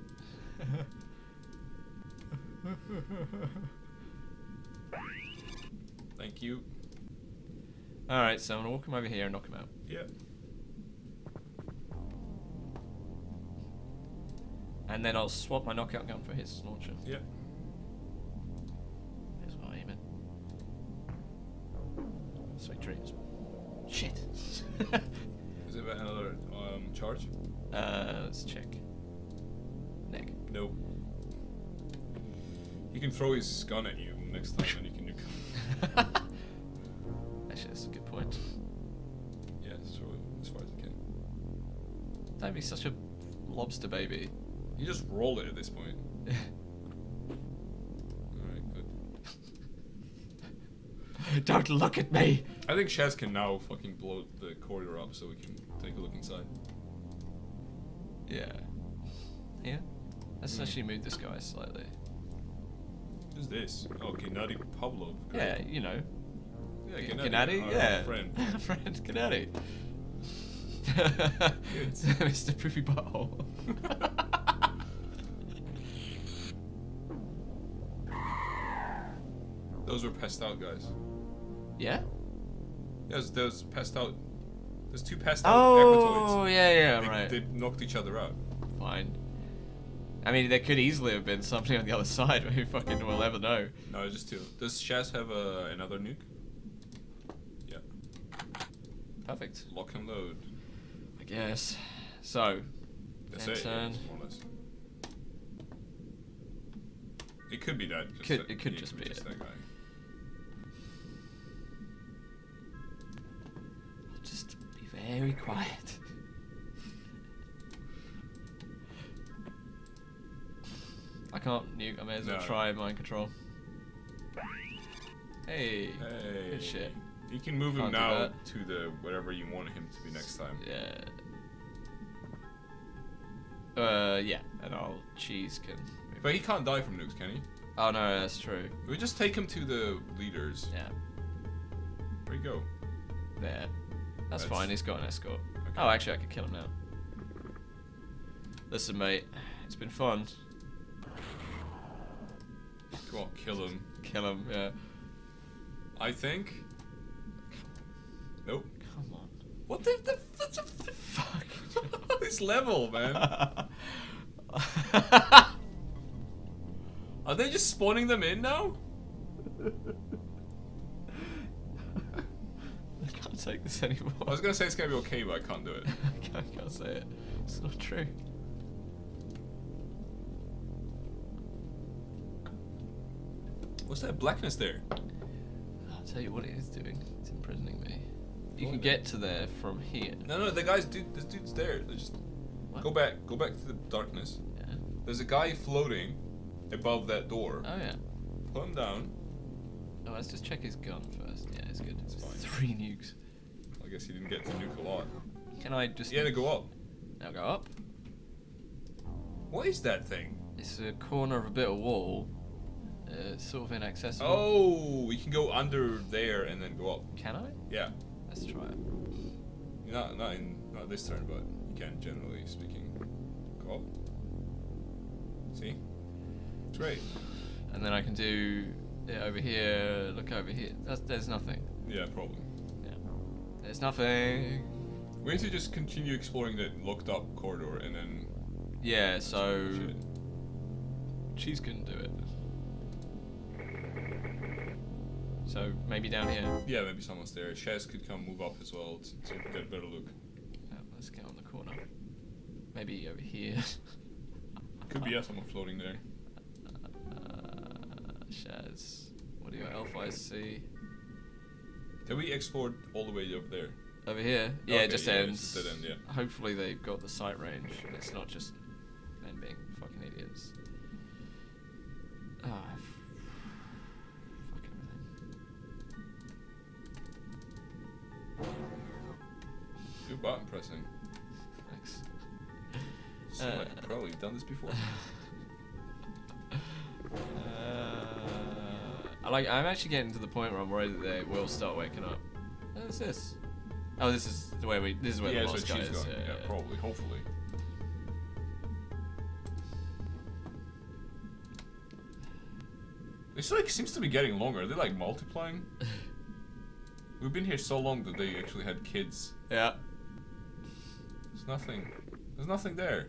Thank you. Alright, so I'm gonna walk him over here and knock him out. Yeah. And then I'll swap my knockout gun for his launcher. Yeah. Here's what I aim at. Sweet dreams. Shit. Is it another um, charge? uh, let's check. Neck. No. He can throw his gun at you next time, and you can nuke him. Actually, that's a good point. Yeah, throw it as far as you can. Don't be such a lobster baby. You just roll it at this point. Alright, good. Don't look at me! I think Shaz can now fucking blow the corridor up so we can take a look inside. Yeah. Here? Let's Mm. actually move this guy slightly. Who's this? Oh, Gennady Pavlov. Great. Yeah, you know. Yeah, G- Gennady. Gennady? our Yeah. friend. Friend Gennady. Good. Mister Poopy Butthole. Those were passed out guys. Yeah? There's, there's passed out. There's two passed out Oh, Aquatoids. yeah, yeah, they, right. They knocked each other out. Fine. I mean, there could easily have been something on the other side, but who fucking will ever know? No, just two. Does Shaz have uh, another nuke? Yeah. Perfect. Lock and load. I guess. So, That's Then it. Yeah, turn. more or less. It could be that. Just Could- that, it could yeah, just be just it. that guy. I'll just be very quiet. I can't nuke, I may as well No. try mind control. Hey. Hey. Good shit. You can move him Can't do now that. to the whatever you want him to be next time. Yeah. Uh, yeah, and I'll cheese can. Move. But he can't die from nukes, can he? Oh no, that's true. We just take him to the leaders. Yeah. Where you go? there. That's, That's- fine. He's got an escort. Okay. Oh, actually, I could kill him now. Listen, mate. It's been fun. Go on, kill him. Kill him. Yeah. I think. Nope. Come on. What the, the, the, the Fuck. this level, man? Are they just spawning them in now? I can't take this anymore. I was gonna say it's gonna be okay, but I can't do it. I can't, I can't say it. It's not true. What's that blackness there? I'll tell you what it is doing. It's imprisoning me. You What? can get to there from here. No, no, the guy's dude. This dude's there. They just What? go back. Go back to the darkness. Yeah. There's a guy floating above that door. Oh yeah. Put him down. Oh, let's just check his gun first. Yeah, it's good. It's fine. Three nukes. I guess he didn't get to nuke a lot. Can I just? Yeah, to go up. Now go up. What is that thing? It's a corner of a bit of wall. Uh, it's sort of inaccessible. Oh, we can go under there and then go up. Can I? Yeah. Let's try it. Not not in not this turn, but you can generally speaking. Go up. See? It's great. And then I can do it over here. Look over here. That's, there's nothing. Yeah, probably. Yeah. There's nothing. We need to just continue exploring that locked up corridor and then. Yeah. So Shit. she's gonna do it. So maybe down here. Yeah, maybe someone's there. Shaz could come move up as well to, to get a better look. Yeah, let's get on the corner. Maybe over here. Could be yeah, someone floating there. Uh, Shaz, what do your elf eyes see? Have we explored all the way over there? Over here? Yeah, Okay, it just yeah, ends. it's just dead end, yeah. Hopefully they've got the sight range. And it's not just them being fucking idiots. Ah, f- fuck everything. Good button pressing. Thanks. So Uh, like, probably done this before. Uh, I like. I'm actually getting to the point where I'm worried that they will start waking up. What is this? Oh, this is the way we. This is where yeah, the so lost guy she's is. gone. Yeah, Yeah, yeah. probably, hopefully. This like seems to be getting longer. Are they like multiplying? We've been here so long that they actually had kids. Yeah. There's nothing. There's nothing there.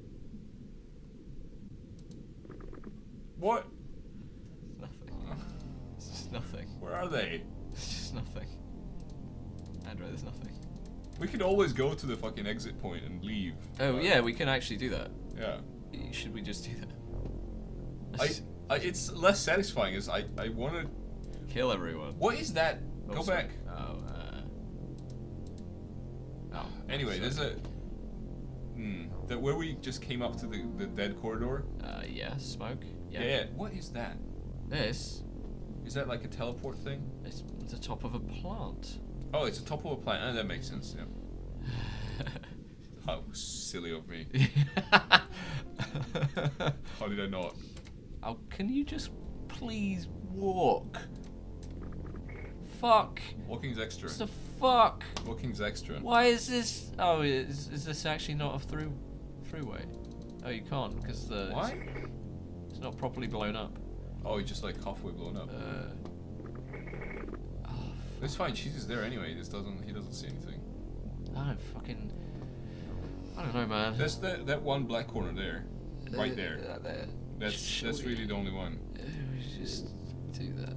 What? Nothing. It's just nothing. Where are they? It's just nothing. Andrew, there's nothing. We could always go to the fucking exit point and leave. Oh but- yeah, we can actually do that. Yeah. Should we just do that? I, I. It's less satisfying. Is I. I want to. Kill everyone. What is that? Go Also- back. Oh. Uh, oh. Anyway, there's a. Hmm. That where we just came up to the the dead corridor. Uh, yeah. Smoke. Yeah. Yeah. What is that? This Is that like a teleport thing? is the top of a plant. Oh, it's a top of a plant. Oh, that makes sense. Yeah. How silly of me. How did I not? Oh, can you just please walk? Fuck. Walking's extra. What the fuck? Walking's extra. Why is this? Oh, is, is this actually not a through throughway? Oh, you can't because the Why? It's, it's not properly blown up. Oh, it's just like halfway blown up. Uh, oh, It's fine. She's just there anyway. He just doesn't. He doesn't see anything. I don't fucking. I don't know, man. There's that that one black corner there, right there. Uh, there. That's Should that's we- really the only one. Uh, we should just do that.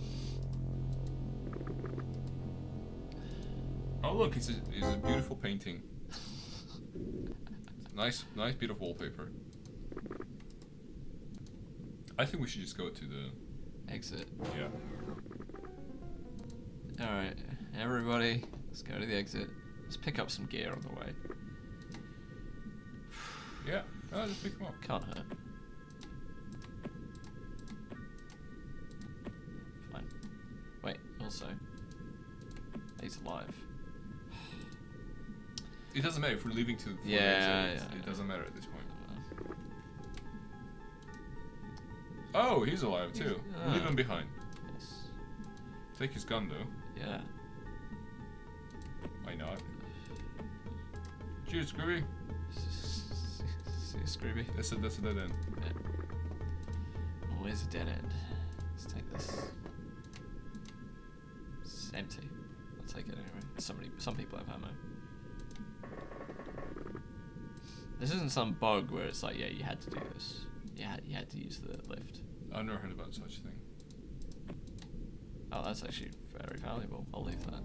Oh look, it's a it's a beautiful painting. Nice nice bit of wallpaper. I think we should just go to the Exit. yeah. All right, everybody, let's go to the exit. Let's pick up some gear on the way. Yeah. Oh, just pick them up. Can't hurt. Fine. Wait, also, he's alive. It doesn't matter if we're leaving to for the Yeah, exit. yeah, It yeah. doesn't matter at this point. Oh, he's alive too. Ah. Leave him behind. Yes. Take his gun though. Yeah. Cheers, Scooby. See you, Scrooby. That's a, that's a dead end. Always a dead end. Let's take this. It's empty. I'll take it anyway. Somebody, some people have ammo. This isn't some bug where it's like, yeah, you had to do this. You had, you had to use the lift. I've never heard about such a thing. Oh, that's actually very valuable. I'll leave that.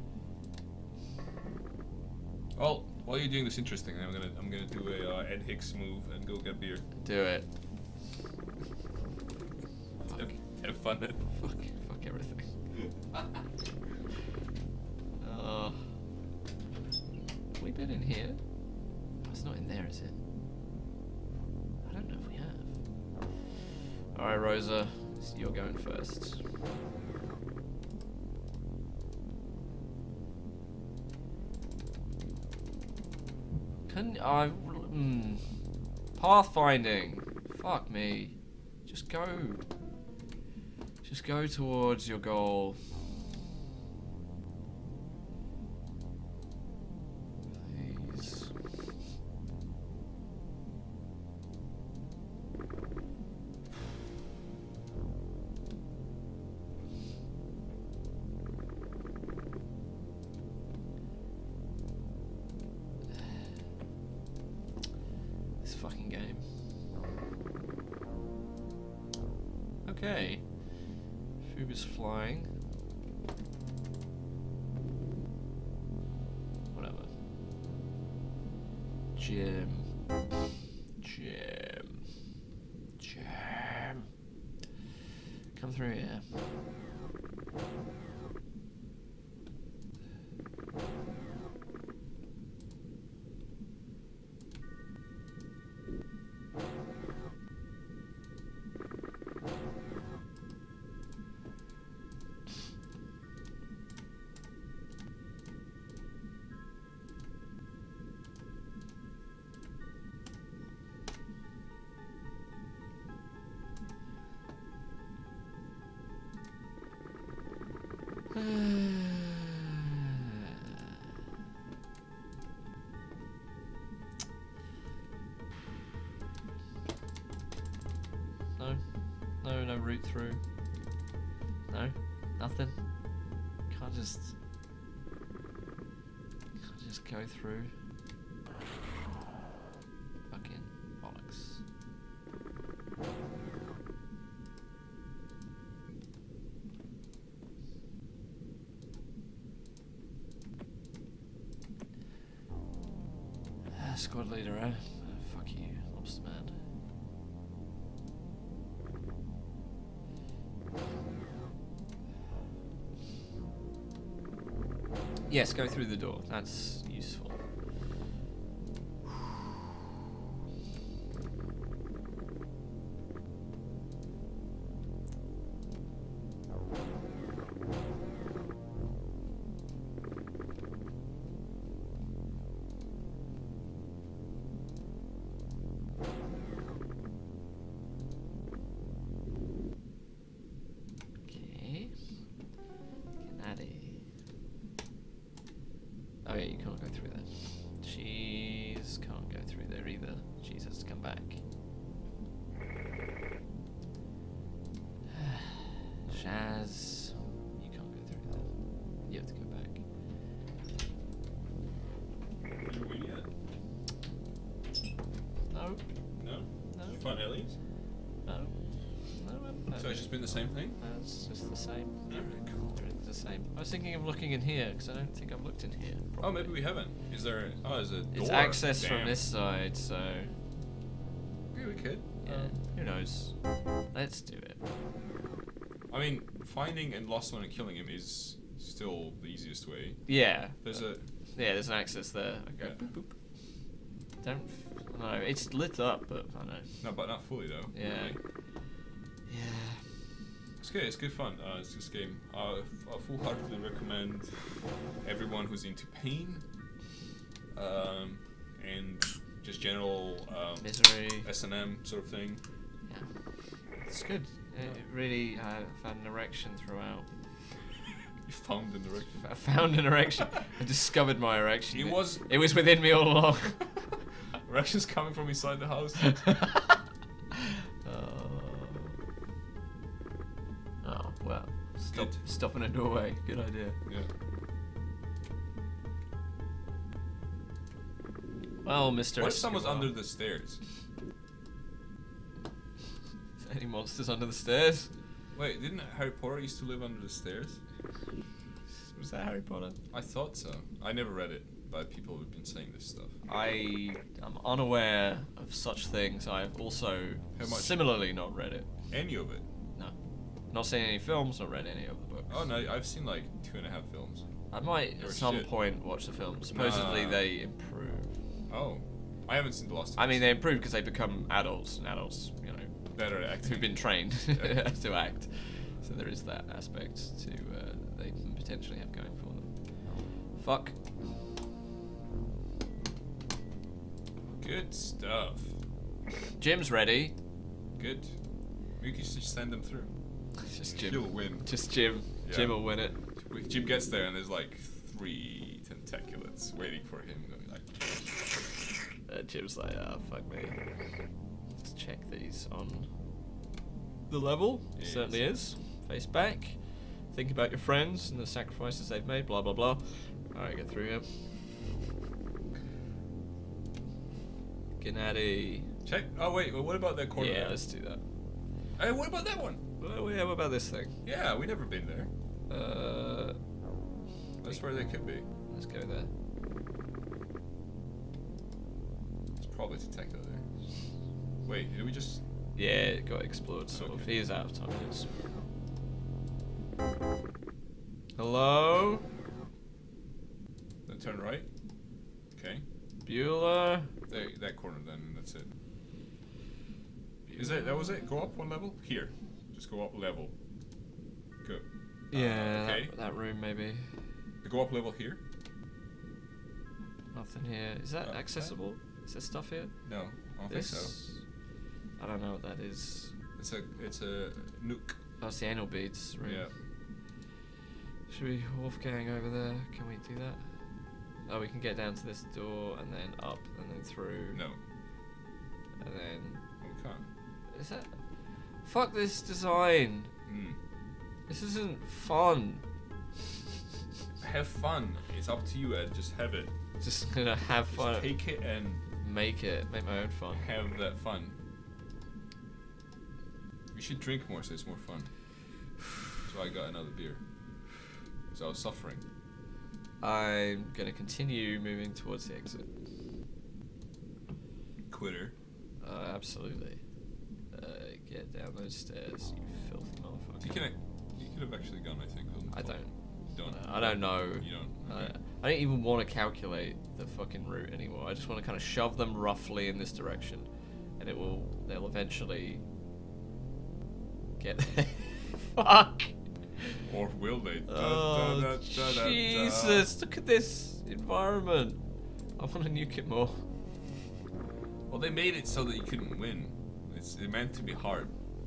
Well, while you're doing this interesting, I'm gonna I'm gonna do a uh, Ed Hicks move and go get beer. Do it. Have, have fun then. Fuck, fuck everything. uh, have we been in here? Oh, it's not in there, is it? I don't know if we have. Alright, Rosa, so you're going first. Can I? Mm, pathfinding. Fuck me. Just go. Just go towards your goal. Please. This fucking game. Okay. Fuga's flying. Whatever. Jim. Jim. Jim. Come through here. No, no, no route through. No, nothing. Can't just, can't just go through. Fucking bollocks. Ah, squad leader, eh? Oh, fuck you, lobster man. Yes, go through the door. That's useful. Okay. Canary. Oh yeah, you can't go through there. Cheese can't go through there either. Cheese has to come back. Shaz, you can't go through there. You have to go back. Did you win yet? No, No? no, Did you find aliens? no, no. I haven't found So it's just been the same thing? No, it's just the same. Alright, cool. Everything's the same. I was thinking of looking in here because I don't think I've looked in here. Oh, properly. maybe we haven't. Is there? Oh, there's a door. It's access Damn. from this side, so Yeah, we could. yeah. Um, Who knows? Let's do it. I mean, finding and lost one and killing him is still the easiest way. Yeah. There's a. Yeah, there's an access there. Okay. Yeah. Boop, boop. Don't. F- no, it's lit up, but I know. No, but not fully though. Yeah. Really. Yeah. It's good. It's good fun. Uh, it's this game. Uh, f- I full-heartedly recommend everyone who's into pain, um, and just general um, Misery. S and M sort of thing. Yeah. It's good. It really, uh, I've had an erection throughout. You found an erection. I found an erection. I discovered my erection. It was. It was within me all along. Erections coming from inside the house. uh, oh well. Stop. Good. Stop in a doorway. Good idea. Yeah. Well, Mister What if someone's Escobar. under the stairs? Any monsters under the stairs? Wait, didn't Harry Potter used to live under the stairs? Was that Harry Potter? I thought so. I never read it, but people have been saying this stuff. I am unaware of such things. I've also How much? similarly not read it. Any of it? No. Not seen any films, not read any of the books. Oh no, I've seen like two and a half films. I might They at were some shit. point watch the films. Supposedly Nah. they improve. Oh, I haven't seen the Lost. I mean, they improve because they become adults, and adults, you know, better at acting. who've been trained Yeah. to act. So there is that aspect to uh, they can potentially have going for them. Fuck. Good stuff. Jim's ready. Good. We can just send them through. Just He'll Jim. win. Just Jim. Yeah. Jim will win it. Jim gets there and there's like three tentaculars waiting for him. Like, Uh, Jim's like, ah, fuck me. Let's check these on the level. It Yes. certainly is. Face back. Think about your friends and the sacrifices they've made. Blah blah blah. All right, get through here. Gennady. check. Oh wait, well, what about that corner? Yeah, there? let's do that. Hey, what about that one? Oh yeah, what about this thing? Yeah, we never been there. Uh, That's where they could be. let's go there. It's probably tentacular there. Wait, did we just? Yeah, it got explored sort of. Okay. He is out of time. Yes. Hello? Then turn right. Okay. Bueller? There, that corner then, and that's it. Is it? That was it. Go up one level. Here. Just go up level. Go. Yeah, okay. that, that room maybe. Go up level here. Nothing here. Is that Uh, accessible? Is there stuff here? No, I don't This? think so. I don't know what that is. It's a it's a nuke. That's the anal beads room. Yeah. Should we Wolfgang over there? Can we do that? Oh, we can get down to this door and then up and then through. No, And then. we can't. Is that. Fuck this design! Mm. This isn't fun. Have fun. It's up to you, Ed. Just have it. Just gonna have Just fun. take it and Make it. Make my own fun. have that fun. We should drink more so it's more fun. So I got another beer. So I was suffering. I'm gonna continue moving towards the exit. Quitter. Uh, absolutely. Uh, get down those stairs, you filthy motherfucker. You can. You could have actually gone. I think. On the I top. don't. You don't. I don't know. You don't. I, Okay. I don't even want to calculate the fucking route anymore. I just want to kind of shove them roughly in this direction, and it will. They'll eventually get there. Fuck. Or will they? Da, Oh, da, da, da, da, da. Jesus! Look at this environment. I want to nuke it more. Well, they made it so that you couldn't win. It's it meant to be hard.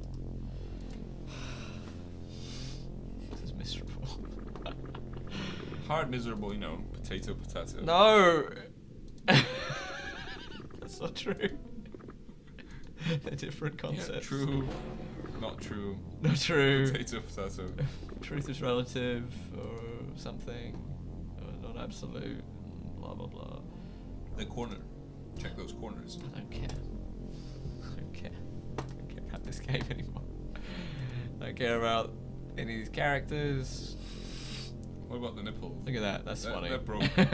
This is miserable. Hard, miserable, you know, potato, potato. No! That's not true. They're different Yeah, concepts. true. Not true. Not true. Potato, potato. Truth is relative or something. Or not absolute. Blah blah blah. The corner. Check those corners. I don't care. I don't care. I don't care about this game anymore. I don't care about any of these characters. What about the nipples? Look at that. That's That- funny. that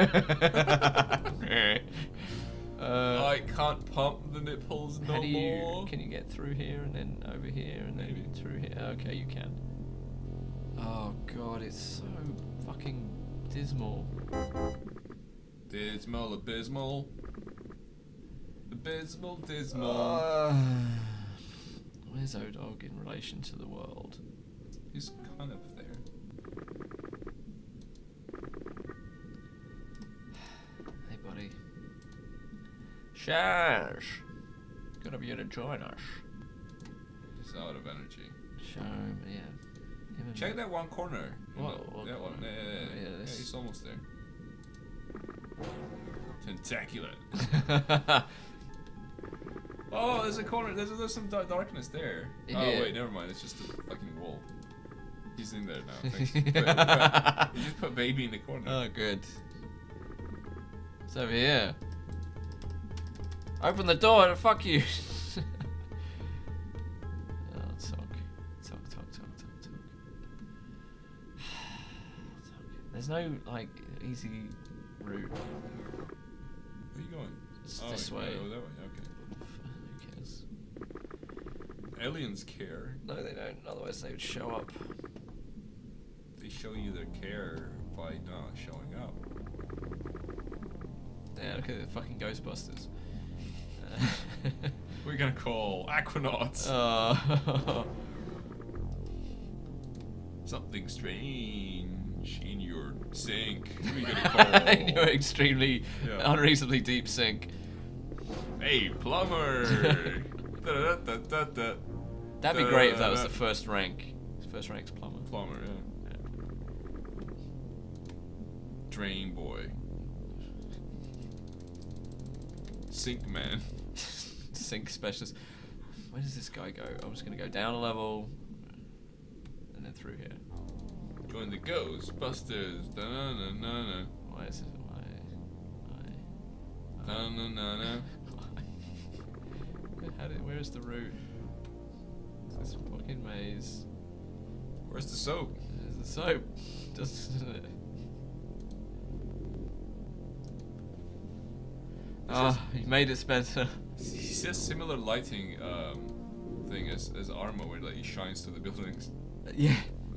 broke. uh, I can't pump the nipples no How do you? more. Can you get through here and then over here and then Maybe. through here? Okay, you can. Oh god, it's so fucking dismal. Dismal, abysmal. Abysmal, dismal. Uh, where's O-Dog in relation to the world? He's kind of there. Hey, buddy. Shash! Good of you to join us. He's out of energy. Show him, yeah. Him Check and- that one corner. You What- know, what that one. corner? Yeah, yeah, yeah. Oh, yeah, yeah, this- he's almost there. Tentacular. Oh, there's a corner. There's, there's some da- darkness there. Yeah. Oh wait, never mind. It's just a fucking wall. He's in there now. Thanks. But- but you just put baby in the corner. Oh, good. It's over here. Open the door. Fuck you. Oh, talk, talk, talk, talk, talk, talk. There's no like easy route. Where are you going? It's oh, this you way. gotta go that way. Okay. Who cares? Aliens care. No, they don't. Otherwise, they would show up. They show you their care by not showing up. Yeah, look at the fucking Ghostbusters. Uh, We're gonna call Aquanauts. uh, Something strange in your sink. Who are you gonna call? in your extremely Yeah. unreasonably deep sink. Hey, plumber! Da-da-da-da-da. That'd be great if that was Da- the first rank. First rank's plumber. Plumber, yeah. Drain boy. Sink man. Sink specialist. Where does this guy go? I'm just gonna go down a level and then through here. Join the Ghostbusters. Da-na-na-na-na. Why is it? Why? Why? Da-na-na-na. Why? How did, where is the route? It's this fucking maze. Where's the soap? There's the soap. Doesn't it? Ah, you made it, Spencer. He says similar lighting um, thing as, as Arma, where like he shines through the buildings. Yeah.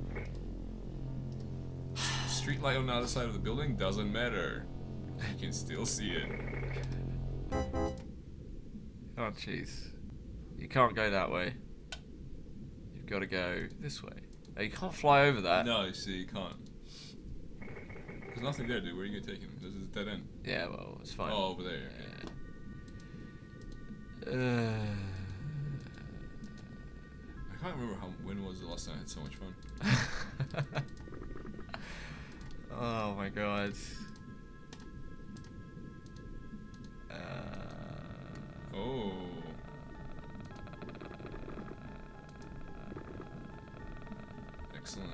Street light on the other side of the building doesn't matter. You can still see it. Oh, jeez. You can't go that way. You've got to go this way. Oh, you can't fly over that. No, you see, you can't. There's nothing there, dude. Where are you gonna take him? This is a dead end. Yeah, well, it's fine. Oh, over there. Okay. Uh, I can't remember how when was the last time I had so much fun. oh my god. Uh, Oh. Excellent.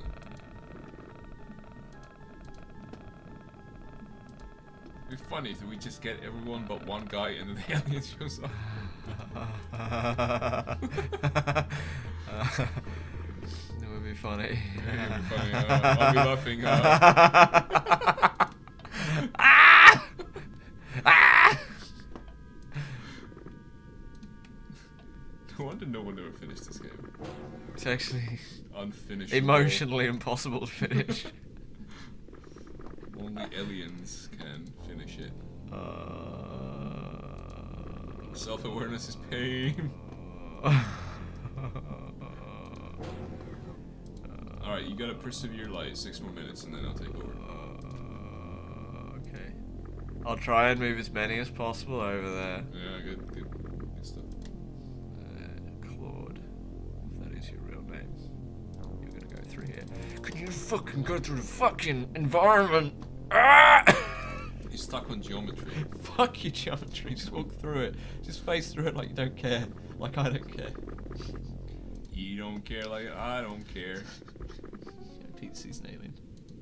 It'd be funny if we just get everyone but one guy and then the alien shows up. It would be funny. It would be funny. Uh, I'll be laughing. Uh, Ah! Ah! no wonder no one ever finished this game. It's actually Unfinished. emotionally impossible to finish. Only aliens can finish it. Uh, Self-awareness is pain. Alright, you gotta persevere like six more minutes and then I'll take over. Uh, okay. I'll try and move as many as possible over there. Yeah, good, good, good stuff. Uh, Claude, if that is your real name, you're gonna go through here. Can you fucking go through the fucking environment? Ah! You're stuck on geometry. Fuck your geometry, just walk through it. Just face through it like you don't care. Like I don't care. You don't care like I don't care. Yeah, Pete sees an alien.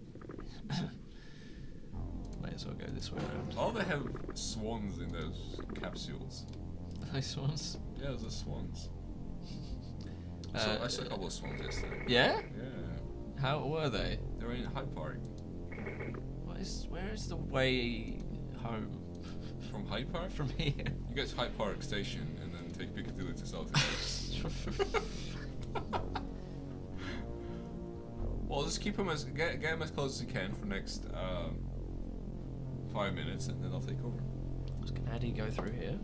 Might as well go this way around. Oh, they have swans in those capsules. Nice ones. Yeah, those are swans. I saw, Uh, I saw a couple of swans yesterday. Yeah? Yeah. How were they? They were in Hyde Park. What is, where is the way home From Hyde Park? from here? You go to Hyde Park Station and then take Piccadilly to South. Well, just keep them as get, get them as close as you can for next um, five minutes, and then I'll take over. How do you go through here?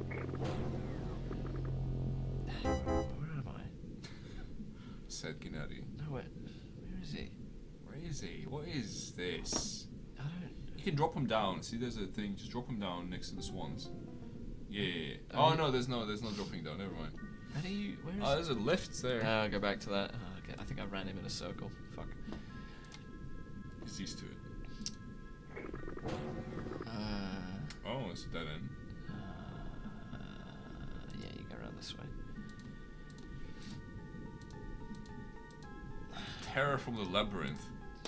Where am I? Said Gennady. No, wait. Where is he? Where is he? What is this? I don't. You can drop him down. See, there's a thing. Just drop him down next to the swans. Yeah. yeah, yeah. Oh, Oh you- no, there's no, there's no dropping down. Never mind. How do you? Where is? Oh, there's a lift there. Oh, go back to that. Oh, it. I think I ran him in a circle. Fuck. He's used to it. Uh, Oh, it's a dead end. uh, yeah, you go around this way. Terror from the labyrinth.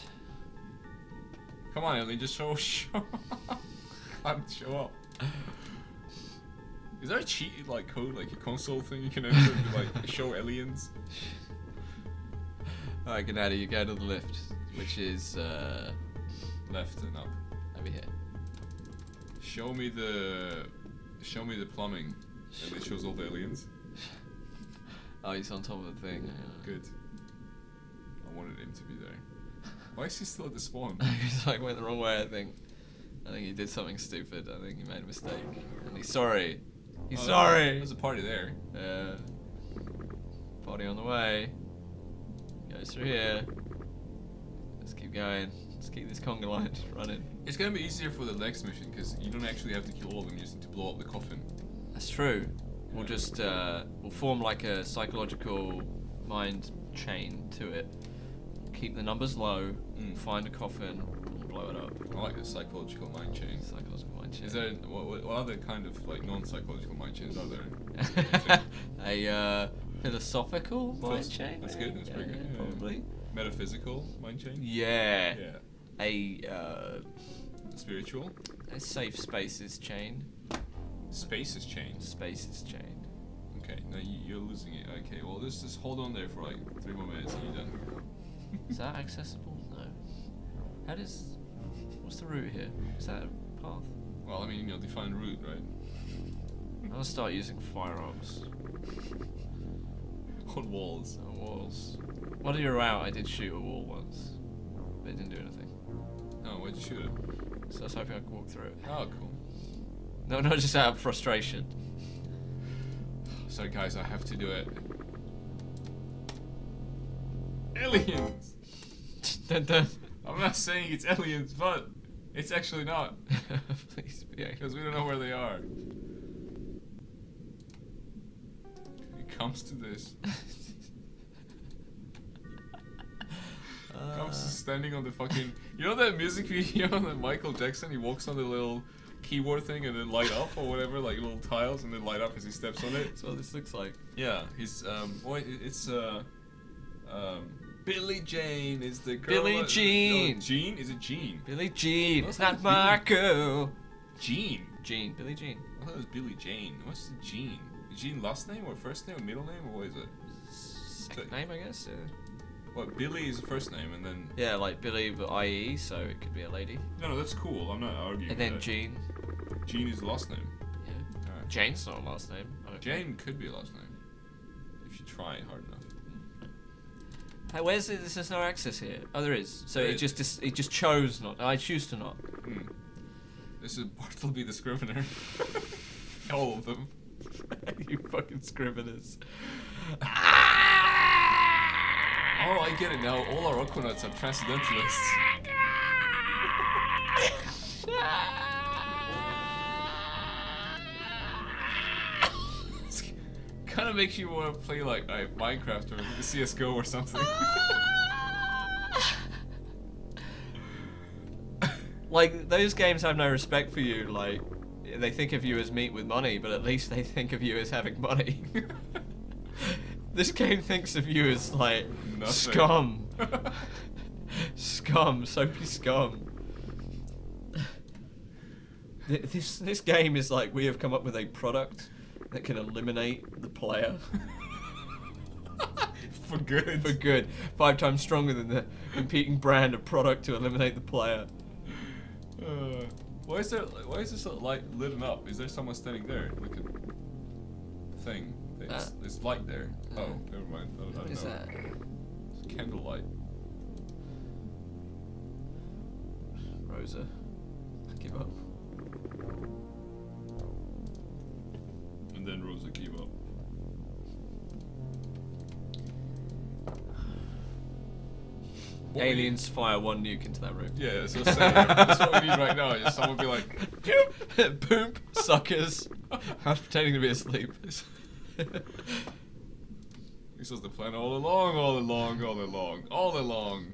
Come on, Ellie, just show show up. Show up. Is there a cheat like code, like a console thing you can enter to like show aliens? Alright, Gennady, you go to the lift, which is uh, Left and up. over here. Show me the show me the plumbing. And it shows all the aliens. Oh, he's on top of the thing. Yeah. Good. I wanted him to be there. Why is he still at the spawn? He's like went the wrong way, I think. I think he did something stupid. I think he made a mistake. And he's sorry. He's Oh, sorry. There's a party there. Uh, party on the way. Goes through here. Let's keep going. Let's keep this conga line running. It's gonna be easier for the next mission because you don't actually have to kill all of them. You just need to blow up the coffin. That's true. We'll just uh, we'll form like a psychological mind chain to it. Keep the numbers low. Mm. Find a coffin. And blow it up. I like the psychological mind chain. Psychological mind chain. Is there what, what what other kind of like non-psychological mind chains are there? a uh, philosophical mind Phils- chain? that's good, that's pretty Yeah, good, yeah. Probably. Metaphysical mind chain. Yeah. Yeah. A uh, Spiritual. a safe spaces chain. Spaces chain. Spaces chain. Okay, now you, you're losing it. Okay, well just just hold on there for like three more minutes and you're done. Is that accessible? No. How does? What's the route here? Is that a path? Well, I mean, you know, define route, right? I'll start using firearms On walls. on walls. While you were out, I did shoot a wall once, but it didn't do anything. Oh, why'd you shoot it? So I was hoping I could walk through it. Oh, cool. No, not just out of frustration. Sorry guys, I have to do it. Aliens! Dun, dun. I'm not saying it's aliens, but it's actually not. Please be angry. Because we don't know where they are. It comes to this. It comes to standing on the fucking... You know that music video that Michael Jackson, he walks on the little keyboard thing and then light up or whatever, like little tiles and then light up as he steps on it? That's what this looks like. Yeah, he's, um, wait, it's, uh, um, Billie Jane is the girl. Billie that- Jean. Oh, Jean? Is it Jean? Billie Jean. Oh, It's not Billie- Marco. Jean. Jean. Billie Jean. I thought it was Billie Jane. What's the Jean? Is Jean last name or first name or middle name or what is it? Second name, I guess. Yeah. What, Billie is the first name and then... Yeah, like Billy, but I E, so it could be a lady. No, no, that's cool. I'm not arguing And then with that. Jean. Jean is the last name. Yeah. Alright. Jane's not a last name. I don't think. Jane could be a last name. If you try hard enough. Hey, where's it? There's no access here. Oh, there is. So There it is. just dis- it just chose not. I choose to not. Hmm. This is Bartleby the Scrivener. All of them. You fucking scriveners. Oh, I get it now. All our Aquanauts are transcendentalists. Kind of makes you want to play like uh, Minecraft or C S G O or something. Like, those games have no respect for you. Like, they think of you as meat with money, but at least they think of you as having money. This game thinks of you as, like, Nothing. scum. Scum, soapy scum. Th- This this game is like, we have come up with a product that can eliminate the player For good. for good. Five times stronger than the competing brand of product to eliminate the player. Uh, why is there? Why is this light lit up? Is there someone standing there? Like a thing. It's, Uh, there's light there. Oh, never mind. I, I What don't is know. that? It's candlelight. Rosa. I give up. And then Rosa gave up. What we- Aliens fire one nuke into that room. Yeah, that's what I'm saying. That's what we need right now. Just someone be like, Poop, suckers. I was pretending to be asleep. This was the plan all along, all along, all along, all along.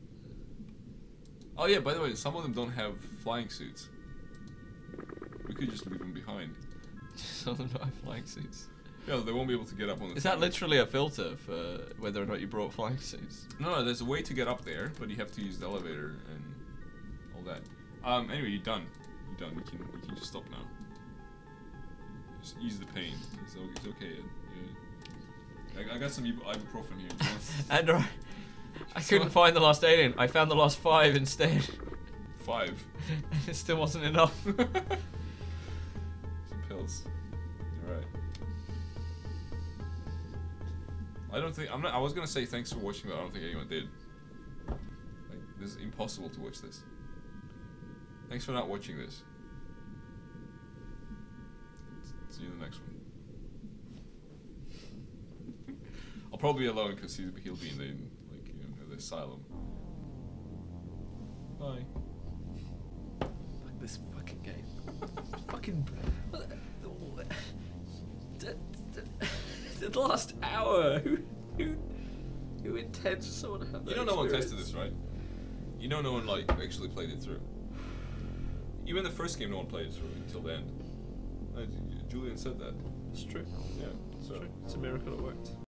Oh yeah, by the way, some of them don't have flying suits. We could just leave them behind. Some of them don't have flying suits. Yeah, they won't be able to get up on the Is that tower. literally a filter for whether or not you brought flying suits? No, no, there's a way to get up there, but you have to use the elevator and all that. Um, anyway, you're done. You're done. We can we can just stop now. Just ease the pain. It's, o- it's okay. Yeah. I, I got some ibu- ibuprofen here. Do you want- And I, I couldn't find the last alien. I found the last five instead. Five. And it still wasn't enough. Some pills. Alright. I don't think I'm not I was gonna say thanks for watching, but I don't think anyone did. Like, this is impossible to watch this. Thanks for not watching this. See you in the next one. I'll probably be alone because he'll be in the like you know, the asylum. Bye. Fuck this fucking game. Fucking. The last hour. Who, who, who intends for someone to have that You know no one experience? tested this, right? You know no one like actually played it through. Even the first game, no one played it through until the end. Uh, Julian said that. It's true. Yeah. So. It's a miracle it worked.